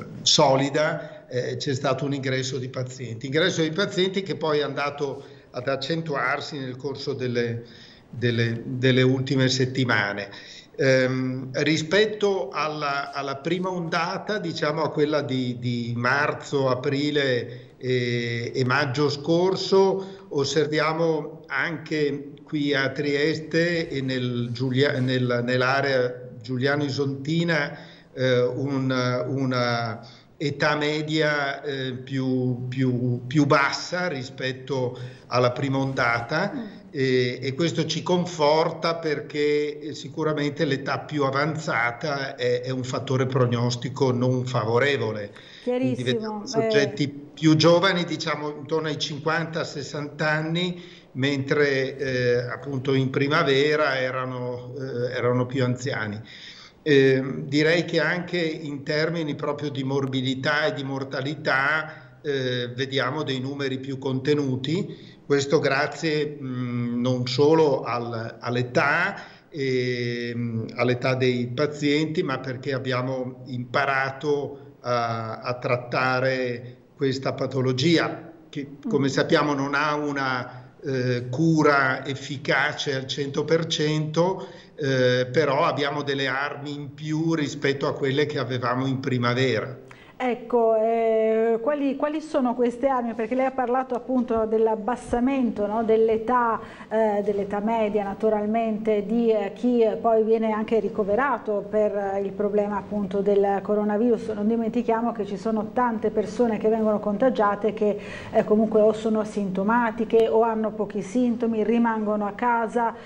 solida eh, c'è stato un ingresso di pazienti, ingresso di pazienti che poi è andato ad accentuarsi nel corso delle, delle, delle ultime settimane. Ehm, rispetto alla, alla prima ondata, diciamo a quella di, di marzo, aprile e, e maggio scorso, osserviamo anche qui a Trieste e nel Giulia, nel, nell'area Giuliano-Isontina eh, una, una età media eh, più, più, più bassa rispetto alla prima ondata e, e questo ci conforta perché sicuramente l'età più avanzata è, è un fattore prognostico non favorevole. Chiarissimo. Quindi vediamo soggetti eh... più giovani, diciamo intorno ai cinquanta sessanta anni, mentre eh, appunto in primavera erano, eh, erano più anziani. Eh, direi che anche in termini proprio di morbidità e di mortalità eh, vediamo dei numeri più contenuti. Questo grazie mh, non solo al, all'età, eh, all'età dei pazienti, ma perché abbiamo imparato a, a trattare questa patologia che, come sappiamo, non ha una eh, cura efficace al cento per cento, eh, però abbiamo delle armi in più rispetto a quelle che avevamo in primavera. Ecco, eh, quali, quali sono queste armi? Perché lei ha parlato appunto dell'abbassamento, no? dell'età, eh, dell'età media naturalmente, di eh, chi poi viene anche ricoverato per eh, il problema appunto del coronavirus. Non dimentichiamo che ci sono tante persone che vengono contagiate che eh, comunque o sono asintomatiche o hanno pochi sintomi, rimangono a casa.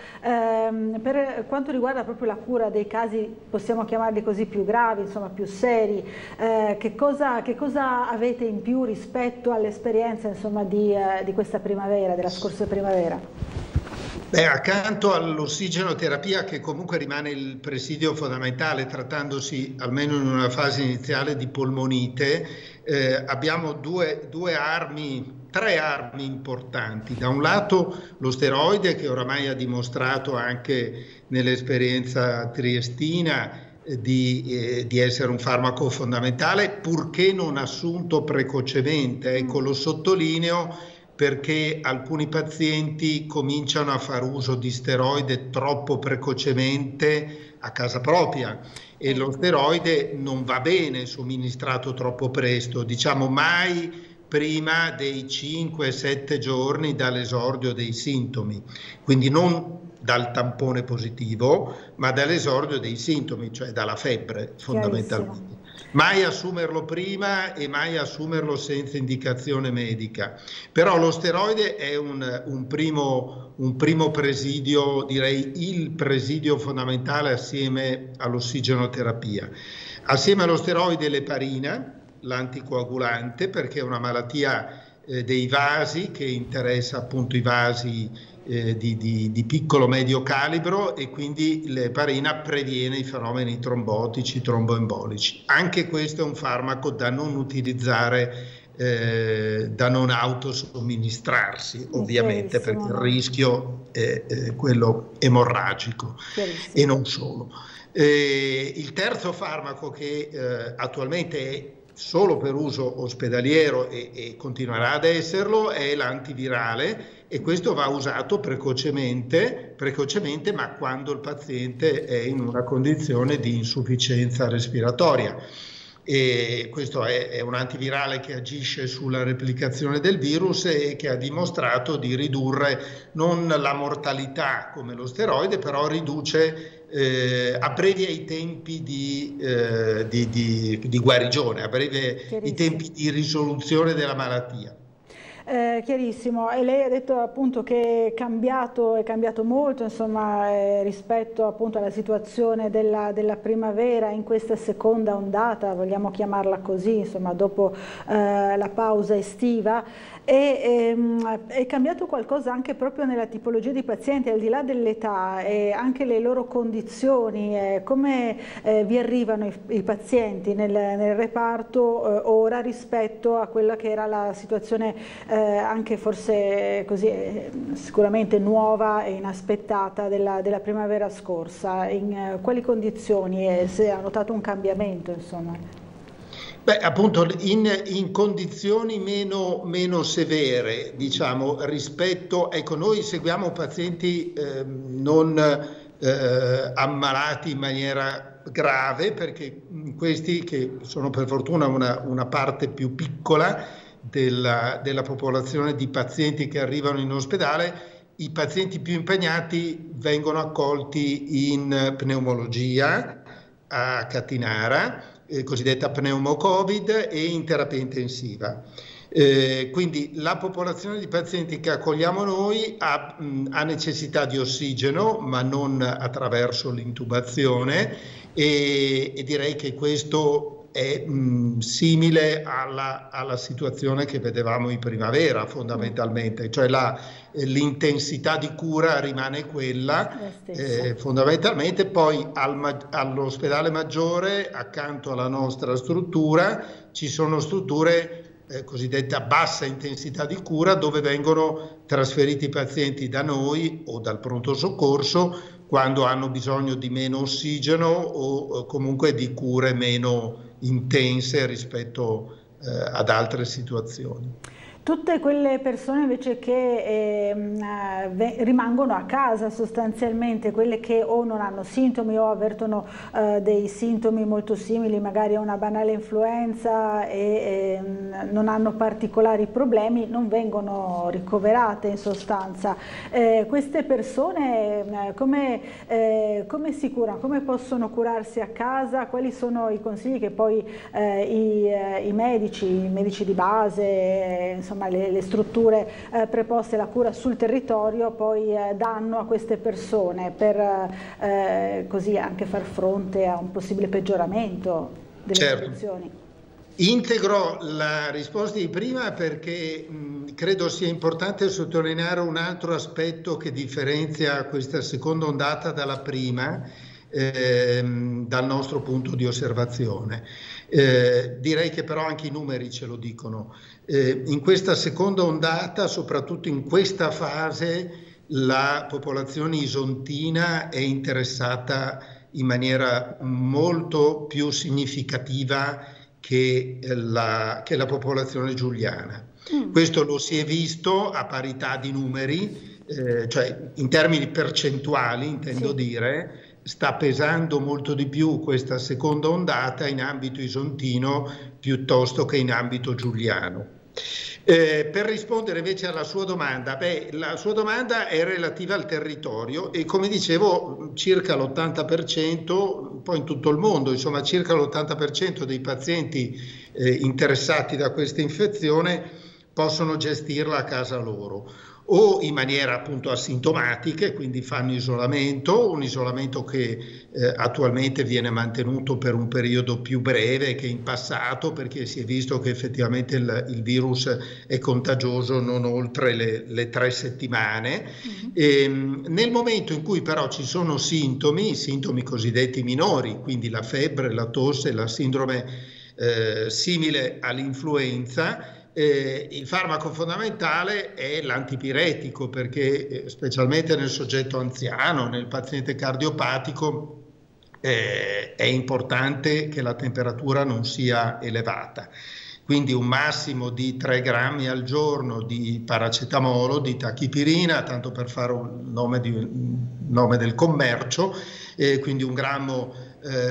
Eh, per quanto riguarda proprio la cura dei casi, possiamo chiamarli così, più gravi, insomma più seri, eh, che Cosa, che cosa avete in più rispetto all'esperienza insomma di, eh, di questa primavera, della scorsa primavera? Beh, accanto all'ossigenoterapia, che comunque rimane il presidio fondamentale, trattandosi almeno in una fase iniziale di polmonite, eh, abbiamo due, due armi, tre armi importanti. Da un lato lo steroide, che oramai ha dimostrato anche nell'esperienza triestina Di, eh, di essere un farmaco fondamentale, purché non assunto precocemente. Ecco, lo sottolineo perché alcuni pazienti cominciano a far uso di steroide troppo precocemente a casa propria, e lo steroide non va bene somministrato troppo presto, diciamo mai prima dei cinque sette giorni dall'esordio dei sintomi, quindi non dal tampone positivo, ma dall'esordio dei sintomi, cioè dalla febbre fondamentalmente. Mai assumerlo prima e mai assumerlo senza indicazione medica. Però lo steroide è un, un, primo, un primo presidio, direi il presidio fondamentale assieme all'ossigenoterapia. Assieme allo steroide l'eparina, l'anticoagulante, perché è una malattia eh, dei vasi che interessa appunto i vasi eh, di, di, di piccolo-medio calibro, e quindi l'eparina previene i fenomeni trombotici, tromboembolici. Anche questo è un farmaco da non utilizzare, eh, da non autosomministrarsi, ovviamente, perché il rischio è, è quello emorragico e non solo. Eh, il terzo farmaco che eh, attualmente è solo per uso ospedaliero e, e continuerà ad esserlo è l'antivirale, e questo va usato precocemente, precocemente, ma quando il paziente è in una condizione di insufficienza respiratoria. E questo è, è un antivirale che agisce sulla replicazione del virus e che ha dimostrato di ridurre non la mortalità come lo steroide, però riduce, eh, abbrevia i tempi di, eh, di, di, di guarigione, abbrevia i tempi di risoluzione della malattia. Eh, chiarissimo, e lei ha detto appunto che è cambiato, è cambiato molto, insomma, eh, rispetto appunto alla situazione della, della primavera in questa seconda ondata, vogliamo chiamarla così, insomma, dopo eh, la pausa estiva. E ehm, è cambiato qualcosa anche proprio nella tipologia di pazienti, al di là dell'età, e anche le loro condizioni, eh, come eh, vi arrivano i, i pazienti nel, nel reparto eh, ora rispetto a quella che era la situazione eh, anche forse così eh, sicuramente nuova e inaspettata della, della primavera scorsa. In eh, quali condizioni, e se ha notato un cambiamento, insomma? Beh, appunto in, in condizioni meno, meno severe, diciamo, rispetto, ecco, noi seguiamo pazienti eh, non eh, ammalati in maniera grave, perché questi, che sono per fortuna una, una parte più piccola della, della popolazione di pazienti che arrivano in ospedale, i pazienti più impegnati vengono accolti in pneumologia a Catinara, Eh, cosiddetta pneumocovid, e in terapia intensiva. Eh, quindi la popolazione di pazienti che accogliamo noi ha, mh, ha necessità di ossigeno, ma non attraverso l'intubazione, e, e direi che questo è mh, simile alla, alla situazione che vedevamo in primavera fondamentalmente, cioè l'intensità di cura rimane quella eh, fondamentalmente. Poi al, all'ospedale maggiore, accanto alla nostra struttura, ci sono strutture eh, cosiddetta bassa intensità di cura, dove vengono trasferiti i pazienti da noi o dal pronto soccorso quando hanno bisogno di meno ossigeno o comunque di cure meno intense rispetto eh, ad altre situazioni. Tutte quelle persone invece che eh, rimangono a casa sostanzialmente, quelle che o non hanno sintomi o avvertono eh, dei sintomi molto simili magari a una banale influenza e eh, non hanno particolari problemi, non vengono ricoverate in sostanza. Eh, queste persone eh, come, eh, come si curano? Come possono curarsi a casa? Quali sono i consigli che poi eh, i, eh, i medici, i medici di base, eh, insomma Le, le strutture eh, preposte alla cura sul territorio poi eh, danno a queste persone per eh, così anche far fronte a un possibile peggioramento delle certo. condizioni? Integro la risposta di prima perché mh, credo sia importante sottolineare un altro aspetto che differenzia questa seconda ondata dalla prima ehm, dal nostro punto di osservazione. Eh, direi che però anche i numeri ce lo dicono. Eh, in questa seconda ondata, soprattutto in questa fase, la popolazione isontina è interessata in maniera molto più significativa che la, che la popolazione giuliana. Mm. Questo lo si è visto a parità di numeri, eh, cioè in termini percentuali, intendo sì. dire, sta pesando molto di più questa seconda ondata in ambito isontino piuttosto che in ambito giuliano. Eh, per rispondere invece alla sua domanda, beh, la sua domanda è relativa al territorio e come dicevo circa l'ottanta per cento, un po' in tutto il mondo, insomma circa l'ottanta per cento dei pazienti eh, interessati da questa infezione possono gestirla a casa loro o in maniera appunto asintomatica, quindi fanno isolamento, un isolamento che eh, attualmente viene mantenuto per un periodo più breve che in passato, perché si è visto che effettivamente il, il virus è contagioso non oltre le, le tre settimane. Mm-hmm. E, nel momento in cui però ci sono sintomi, sintomi cosiddetti minori, quindi la febbre, la tosse, la sindrome eh, simile all'influenza, Eh, il farmaco fondamentale è l'antipiretico perché eh, specialmente nel soggetto anziano, nel paziente cardiopatico eh, è importante che la temperatura non sia elevata. Quindi un massimo di tre grammi al giorno di paracetamolo, di tachipirina, tanto per fare un nome, di, nome del commercio, eh, quindi un grammo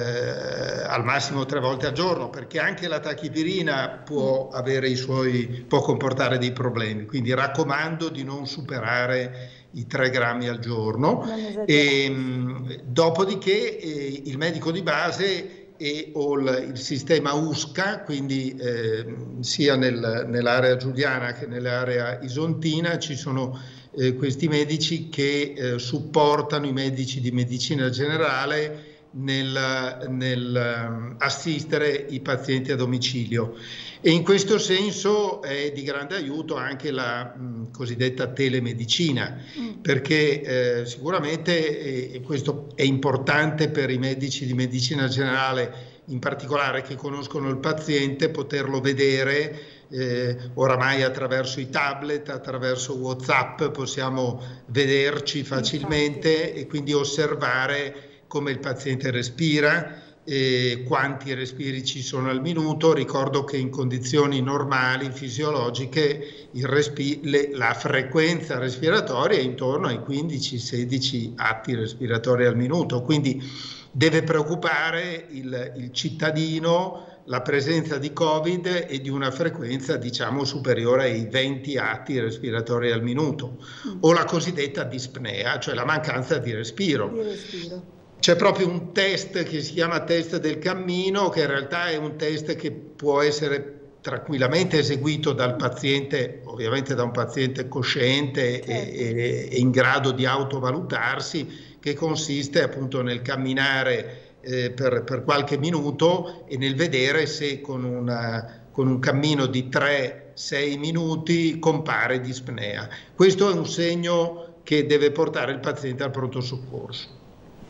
Eh, al massimo tre volte al giorno, perché anche la tachipirina può avere i suoi, può comportare dei problemi, quindi raccomando di non superare i tre grammi al giorno. E, mh, dopodiché eh, il medico di base e o il, il sistema U S C A, quindi eh, sia nel, nell'area giuliana che nell'area isontina ci sono eh, questi medici che eh, supportano i medici di medicina generale nel, nel assistere i pazienti a domicilio e in questo senso è di grande aiuto anche la mh, cosiddetta telemedicina mm. perché eh, sicuramente eh, questo è importante per i medici di medicina generale in particolare che conoscono il paziente, poterlo vedere eh, oramai attraverso i tablet, attraverso WhatsApp possiamo vederci facilmente Infatti. E quindi osservare come il paziente respira, eh, quanti respiri ci sono al minuto. Ricordo che in condizioni normali, fisiologiche, il respi- le, la frequenza respiratoria è intorno ai quindici sedici atti respiratori al minuto, quindi deve preoccupare il, il cittadino la presenza di Covid e di una frequenza diciamo superiore ai venti atti respiratori al minuto, mm. o la cosiddetta dispnea, cioè la mancanza di respiro. Di respiro. C'è proprio un test che si chiama test del cammino, che in realtà è un test che può essere tranquillamente eseguito dal paziente, ovviamente da un paziente cosciente certo. e, e in grado di autovalutarsi, che consiste appunto nel camminare eh, per, per qualche minuto e nel vedere se con, una, con un cammino di tre sei minuti compare dispnea. Questo è un segno che deve portare il paziente al pronto soccorso.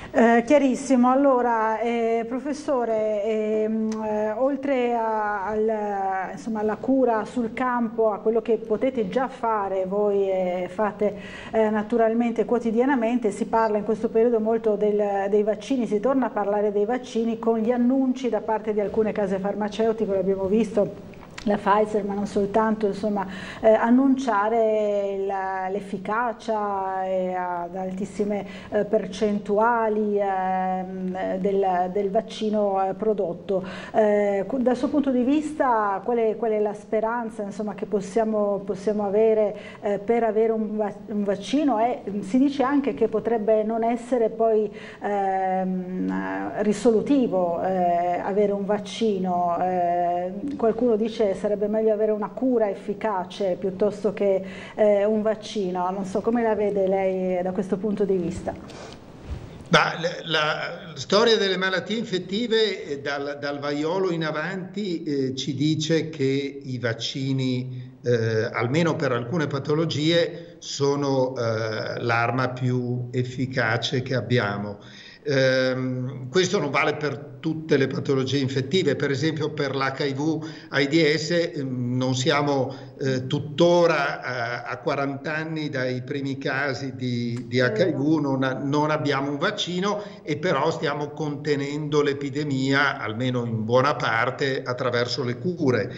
Eh, chiarissimo, allora eh, professore, eh, eh, oltre a, al, insomma, alla cura sul campo, a quello che potete già fare, voi eh, fate eh, naturalmente quotidianamente, si parla in questo periodo molto del, dei vaccini, si torna a parlare dei vaccini con gli annunci da parte di alcune case farmaceutiche, l'abbiamo visto, la Pfizer, ma non soltanto, insomma, eh, annunciare l'efficacia eh, ad altissime eh, percentuali eh, del, del vaccino eh, prodotto. Eh, dal suo punto di vista, qual è, qual è la speranza, insomma, che possiamo, possiamo avere eh, per avere un, un vaccino? E si dice anche che potrebbe non essere poi ehm, risolutivo eh, avere un vaccino. Eh, qualcuno dice sarebbe meglio avere una cura efficace piuttosto che eh, un vaccino. Non so come la vede lei da questo punto di vista. Ma la, la storia delle malattie infettive eh, dal, dal vaiolo in avanti eh, ci dice che i vaccini, eh, almeno per alcune patologie, sono eh, l'arma più efficace che abbiamo. Eh, questo non vale per tutte le patologie infettive, per esempio per l'H I V AIDS eh, non siamo eh, tuttora a, a quaranta anni dai primi casi di, di H I V, non, ha, non abbiamo un vaccino e però stiamo contenendo l'epidemia, almeno in buona parte, attraverso le cure.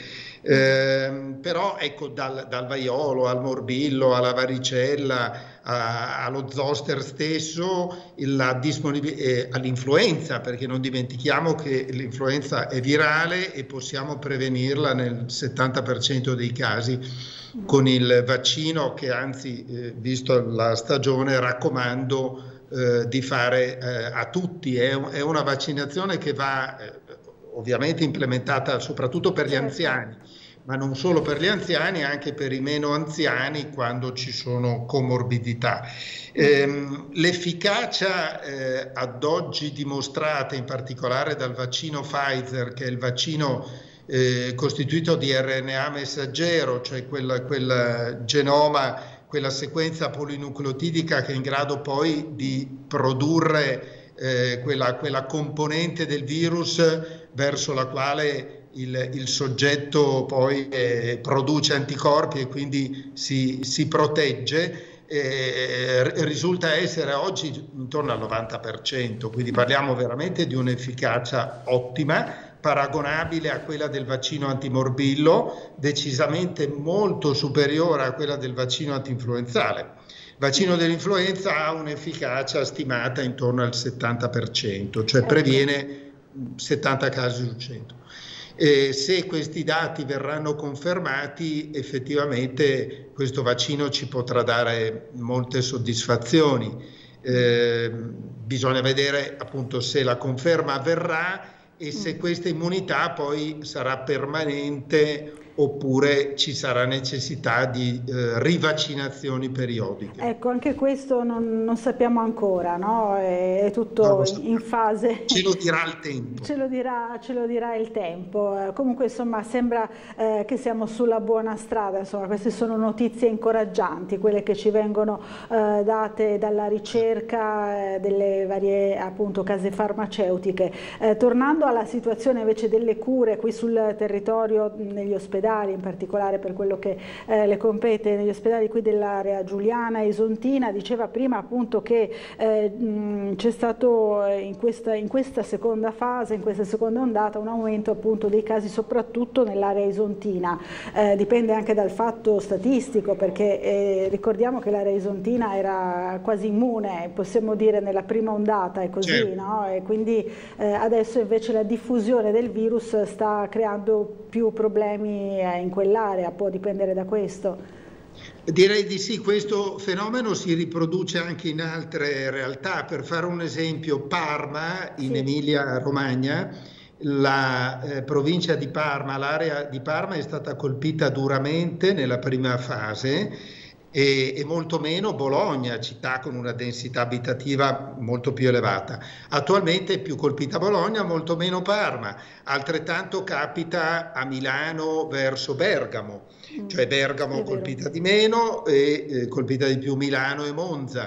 Eh, però ecco, dal, dal vaiolo al morbillo, alla varicella, a, allo zoster stesso, la eh, all'influenza, perché non dimentichiamo che l'influenza è virale e possiamo prevenirla nel settanta per cento dei casi con il vaccino, che anzi, eh, visto la stagione, raccomando eh, di fare eh, a tutti. È, è una vaccinazione che va eh, ovviamente implementata soprattutto per gli anziani, ma non solo per gli anziani, anche per i meno anziani quando ci sono comorbidità. Ehm, l'efficacia eh, ad oggi dimostrata in particolare dal vaccino Pfizer, che è il vaccino eh, costituito di R N A messaggero, cioè quel, quel genoma, quella sequenza polinucleotidica che è in grado poi di produrre eh, quella, quella componente del virus verso la quale Il, il soggetto poi eh, produce anticorpi e quindi si, si protegge, eh, risulta essere oggi intorno al novanta per cento, quindi parliamo veramente di un'efficacia ottima, paragonabile a quella del vaccino antimorbillo, decisamente molto superiore a quella del vaccino antinfluenzale. Il vaccino dell'influenza ha un'efficacia stimata intorno al settanta per cento, cioè previene settanta casi su cento. E se questi dati verranno confermati, effettivamente questo vaccino ci potrà dare molte soddisfazioni. Eh, bisogna vedere appunto se la conferma avverrà e se questa immunità poi sarà permanente oppure ci sarà necessità di eh, rivaccinazioni periodiche. Ecco, anche questo non, non sappiamo ancora, no? È, è tutto no, in fase. Ce lo dirà il tempo. Ce lo dirà, ce lo dirà il tempo. Eh, comunque, insomma, sembra eh, che siamo sulla buona strada. Insomma, queste sono notizie incoraggianti, quelle che ci vengono eh, date dalla ricerca eh, delle varie, appunto, case farmaceutiche. Eh, tornando alla situazione invece delle cure qui sul territorio, negli ospedali, in particolare per quello che eh, le compete negli ospedali qui dell'area giuliana e isontina, diceva prima appunto che eh, c'è stato in questa, in questa seconda fase, in questa seconda ondata, un aumento appunto dei casi soprattutto nell'area isontina. Eh, dipende anche dal fatto statistico, perché eh, ricordiamo che l'area isontina era quasi immune, possiamo dire, nella prima ondata, è così, certo, no? E quindi eh, adesso invece la diffusione del virus sta creando più problemi in quell'area, può dipendere da questo? Direi di sì, questo fenomeno si riproduce anche in altre realtà. Per fare un esempio, Parma, in sì. Emilia-Romagna, la eh, provincia di Parma, l'area di Parma è stata colpita duramente nella prima fase e, e molto meno Bologna, città con una densità abitativa molto più elevata. Attualmente è più colpita Bologna, molto meno Parma. Altrettanto capita a Milano verso Bergamo, mm, cioè Bergamo colpita di meno e eh, colpita di più Milano e Monza.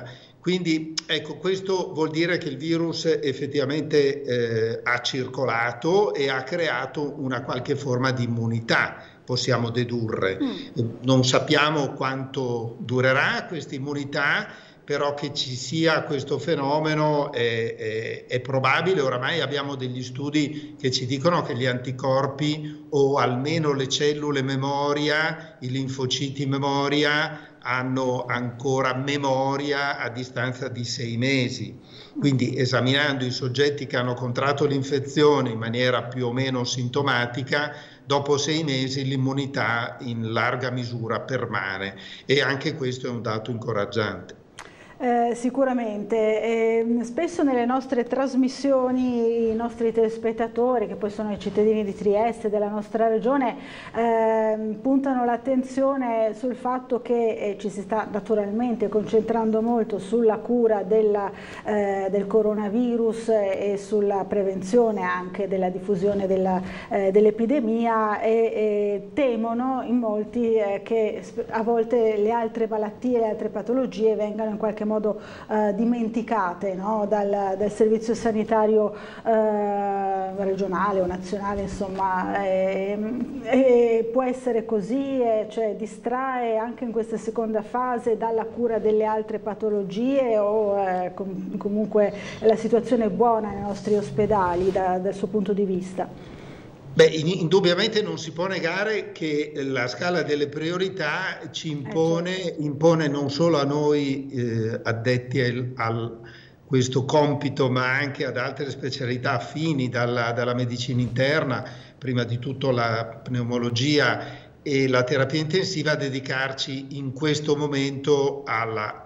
Quindi ecco, questo vuol dire che il virus effettivamente eh, ha circolato e ha creato una qualche forma di immunità, possiamo dedurre. Mm. Non sappiamo quanto durerà questa immunità, però che ci sia questo fenomeno è, è, è probabile. Oramai abbiamo degli studi che ci dicono che gli anticorpi o almeno le cellule memoria, i linfociti memoria, hanno ancora memoria a distanza di sei mesi. Quindi esaminando i soggetti che hanno contratto l'infezione in maniera più o meno sintomatica, dopo sei mesi l'immunità in larga misura permane, e anche questo è un dato incoraggiante. Eh, sicuramente, eh, spesso nelle nostre trasmissioni i nostri telespettatori, che poi sono i cittadini di Trieste, della nostra regione, eh, puntano l'attenzione sul fatto che eh, ci si sta naturalmente concentrando molto sulla cura della, eh, del coronavirus e sulla prevenzione anche della diffusione della, eh, dell'epidemia, e, e temono in molti eh, che a volte le altre malattie, le altre patologie vengano in qualche modo eh, dimenticate, no? dal, dal servizio sanitario eh, regionale o nazionale, insomma, e, e può essere così, e, cioè distrae anche in questa seconda fase dalla cura delle altre patologie, o eh, com comunque la situazione è buona nei nostri ospedali da, dal suo punto di vista? Beh, indubbiamente non si può negare che la scala delle priorità ci impone, impone non solo a noi eh, addetti al, al questo compito, ma anche ad altre specialità affini, dalla, dalla medicina interna, prima di tutto la pneumologia e la terapia intensiva, a dedicarci in questo momento alla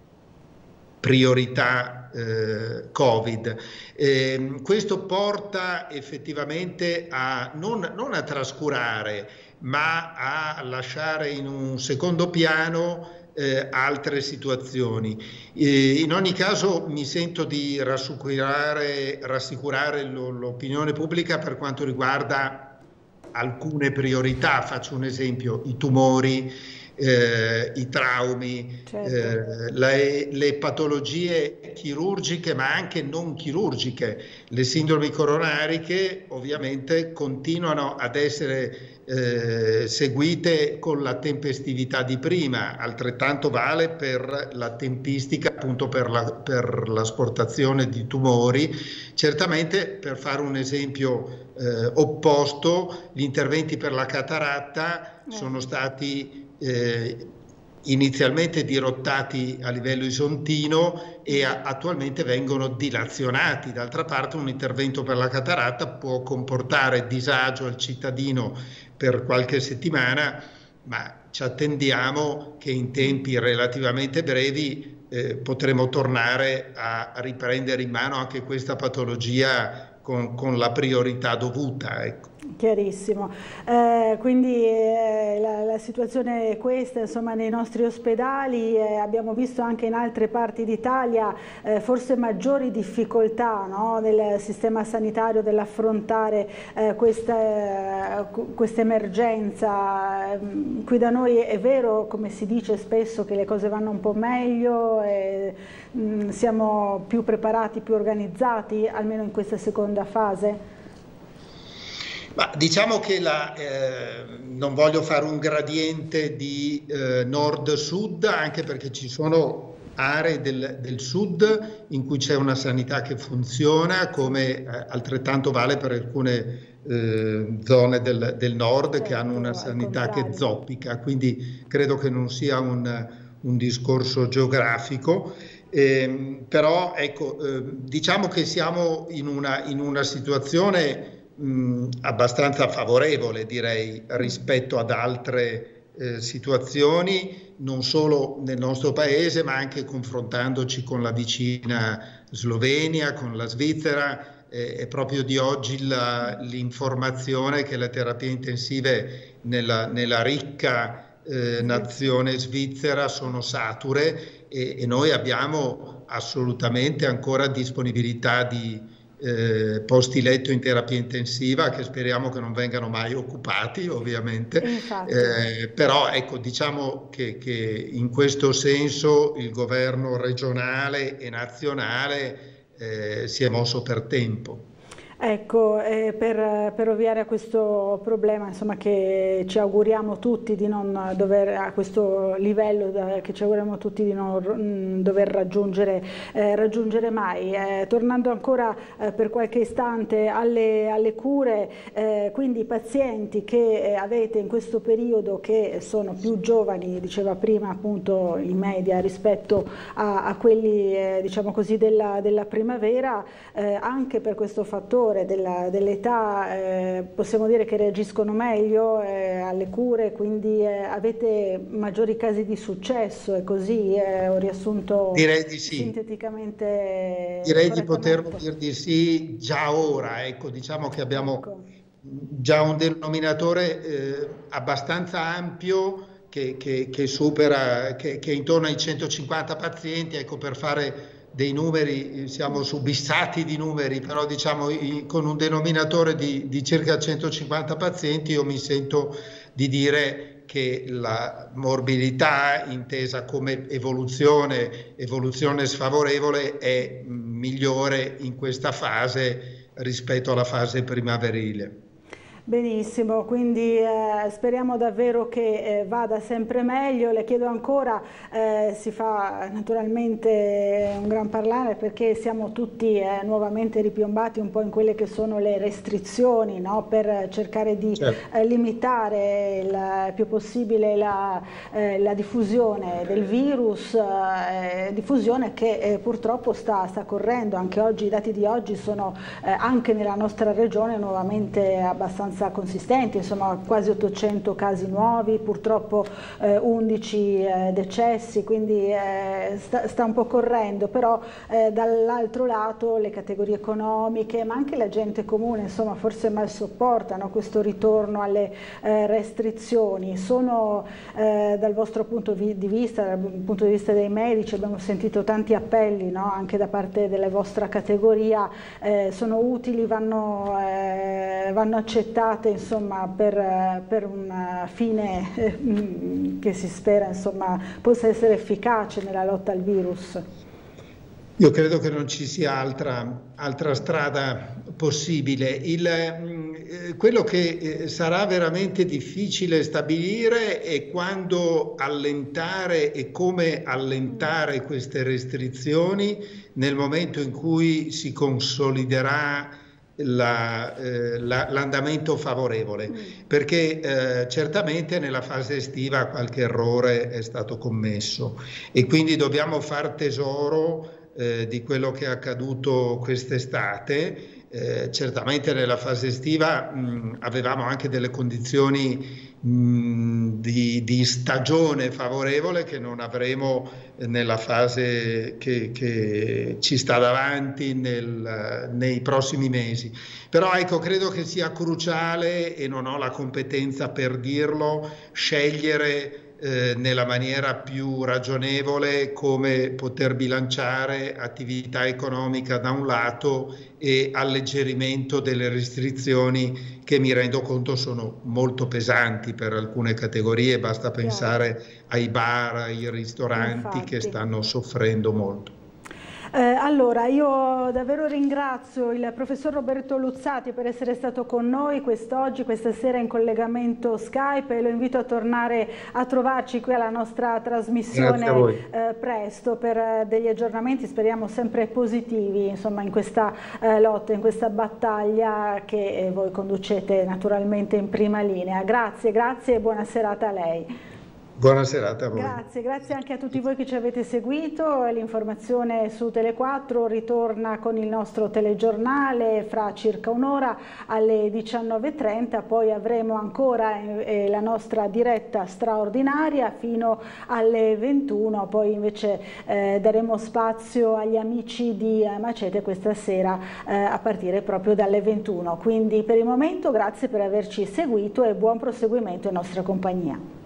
priorità eh, Covid. Eh, questo porta effettivamente a non, non a trascurare, ma a lasciare in un secondo piano eh, altre situazioni. Eh, in ogni caso mi sento di rassicurare, rassicurare l'opinione pubblica per quanto riguarda alcune priorità. Faccio un esempio: i tumori, Eh, i traumi, certo. eh, le, le patologie chirurgiche ma anche non chirurgiche, le sindromi coronariche ovviamente continuano ad essere eh, seguite con la tempestività di prima. Altrettanto vale per la tempistica, appunto per la, per l'asportazione di tumori. Certamente, per fare un esempio eh, opposto, gli interventi per la cataratta eh. sono stati Eh, inizialmente dirottati a livello isontino e a, attualmente vengono dilazionati. D'altra parte, un intervento per la cataratta può comportare disagio al cittadino per qualche settimana, ma ci attendiamo che in tempi relativamente brevi eh, potremo tornare a, a riprendere in mano anche questa patologia con, con la priorità dovuta, ecco. Chiarissimo, eh, quindi eh, la, la situazione è questa, insomma, nei nostri ospedali. Eh, abbiamo visto anche in altre parti d'Italia eh, forse maggiori difficoltà, no, del sistema sanitario dell'affrontare eh, questa, eh, questa emergenza. Qui da noi è vero, come si dice spesso, che le cose vanno un po' meglio, e, mh, siamo più preparati, più organizzati, almeno in questa seconda fase? Ma diciamo che la, eh, non voglio fare un gradiente di eh, nord-sud, anche perché ci sono aree del, del sud in cui c'è una sanità che funziona, come eh, altrettanto vale per alcune eh, zone del, del nord, certo, che hanno una sanità che zoppica, quindi credo che non sia un, un discorso geografico. Eh, però ecco, eh, diciamo che siamo in una, in una situazione Mh, abbastanza favorevole, direi, rispetto ad altre eh, situazioni, non solo nel nostro paese, ma anche confrontandoci con la vicina Slovenia, con la Svizzera. Eh, è proprio di oggi l'informazione che le terapie intensive nella, nella ricca eh, nazione svizzera sono sature, e, e noi abbiamo assolutamente ancora disponibilità di eh, posti letto in terapia intensiva, che speriamo che non vengano mai occupati, ovviamente. Eh, però ecco, diciamo che, che in questo senso il governo regionale e nazionale eh, si è mosso per tempo. Ecco, eh, per, per ovviare a questo problema, insomma, che ci auguriamo tutti di non dover, a questo livello da, che ci auguriamo tutti di non mh, dover raggiungere, eh, raggiungere mai. Eh, tornando ancora eh, per qualche istante alle, alle cure, eh, quindi i pazienti che avete in questo periodo, che sono più giovani, diceva prima appunto in media rispetto a, a quelli eh, diciamo così della, della primavera, eh, anche per questo fattore dell'età eh, possiamo dire che reagiscono meglio eh, alle cure, quindi eh, avete maggiori casi di successo, e così eh, ho riassunto Direi di sì. sinteticamente. Direi di poter dire di sì già ora, ecco, diciamo che abbiamo ecco. già un denominatore eh, abbastanza ampio che, che, che supera, che, che è intorno ai centocinquanta pazienti, ecco, per fare dei numeri, siamo subissati di numeri, però diciamo con un denominatore di, di circa centocinquanta pazienti io mi sento di dire che la morbidità intesa come evoluzione, evoluzione sfavorevole è migliore in questa fase rispetto alla fase primaverile. Benissimo, quindi eh, speriamo davvero che eh, vada sempre meglio. Le chiedo ancora, eh, si fa naturalmente un gran parlare perché siamo tutti eh, nuovamente ripiombati un po' in quelle che sono le restrizioni, no? Per cercare di certo. eh, limitare il più possibile la, eh, la diffusione del virus, eh, diffusione che eh, purtroppo sta, sta correndo. Anche oggi i dati di oggi sono eh, anche nella nostra regione nuovamente abbastanza consistenti, insomma quasi ottocento casi nuovi, purtroppo eh, undici eh, decessi, quindi eh, sta, sta un po' correndo, però eh, dall'altro lato le categorie economiche, ma anche la gente comune, insomma forse mal sopportano questo ritorno alle eh, restrizioni. Sono eh, dal vostro punto di vista, dal punto di vista dei medici, abbiamo sentito tanti appelli, no? Anche da parte della vostra categoria, eh, sono utili, vanno, eh, vanno accettati, insomma, per, per una fine eh, che si spera, insomma, possa essere efficace nella lotta al virus? Io credo che non ci sia altra, altra strada possibile. Il, eh, quello che eh, sarà veramente difficile stabilire è quando allentare e come allentare queste restrizioni nel momento in cui si consoliderà l'andamento favorevole, mm. perché eh, certamente nella fase estiva qualche errore è stato commesso e quindi dobbiamo far tesoro eh, di quello che è accaduto quest'estate. Eh, certamente nella fase estiva mh, avevamo anche delle condizioni mh, di, di stagione favorevole che non avremo nella fase che, che ci sta davanti nel, nei prossimi mesi. Però ecco, credo che sia cruciale, e non ho la competenza per dirlo, scegliere Eh, nella maniera più ragionevole come poter bilanciare attività economica da un lato e alleggerimento delle restrizioni che, mi rendo conto, sono molto pesanti per alcune categorie, basta pensare ai bar, ai ristoranti. Infatti, che stanno soffrendo molto. Eh, allora, io davvero ringrazio il professor Roberto Luzzati per essere stato con noi quest'oggi, questa sera in collegamento Skype, e lo invito a tornare a trovarci qui alla nostra trasmissione eh, presto per eh, degli aggiornamenti, speriamo sempre positivi, insomma, in questa eh, lotta, in questa battaglia che eh, voi conducete naturalmente in prima linea. Grazie, grazie e buona serata a lei. Buona serata a voi. Grazie, grazie anche a tutti voi che ci avete seguito. L'informazione su Tele quattro ritorna con il nostro telegiornale fra circa un'ora alle diciannove e trenta, poi avremo ancora eh, la nostra diretta straordinaria fino alle ventuno, poi invece eh, daremo spazio agli amici di eh, Macete questa sera eh, a partire proprio dalle ventuno. Quindi per il momento grazie per averci seguito e buon proseguimento in nostra compagnia.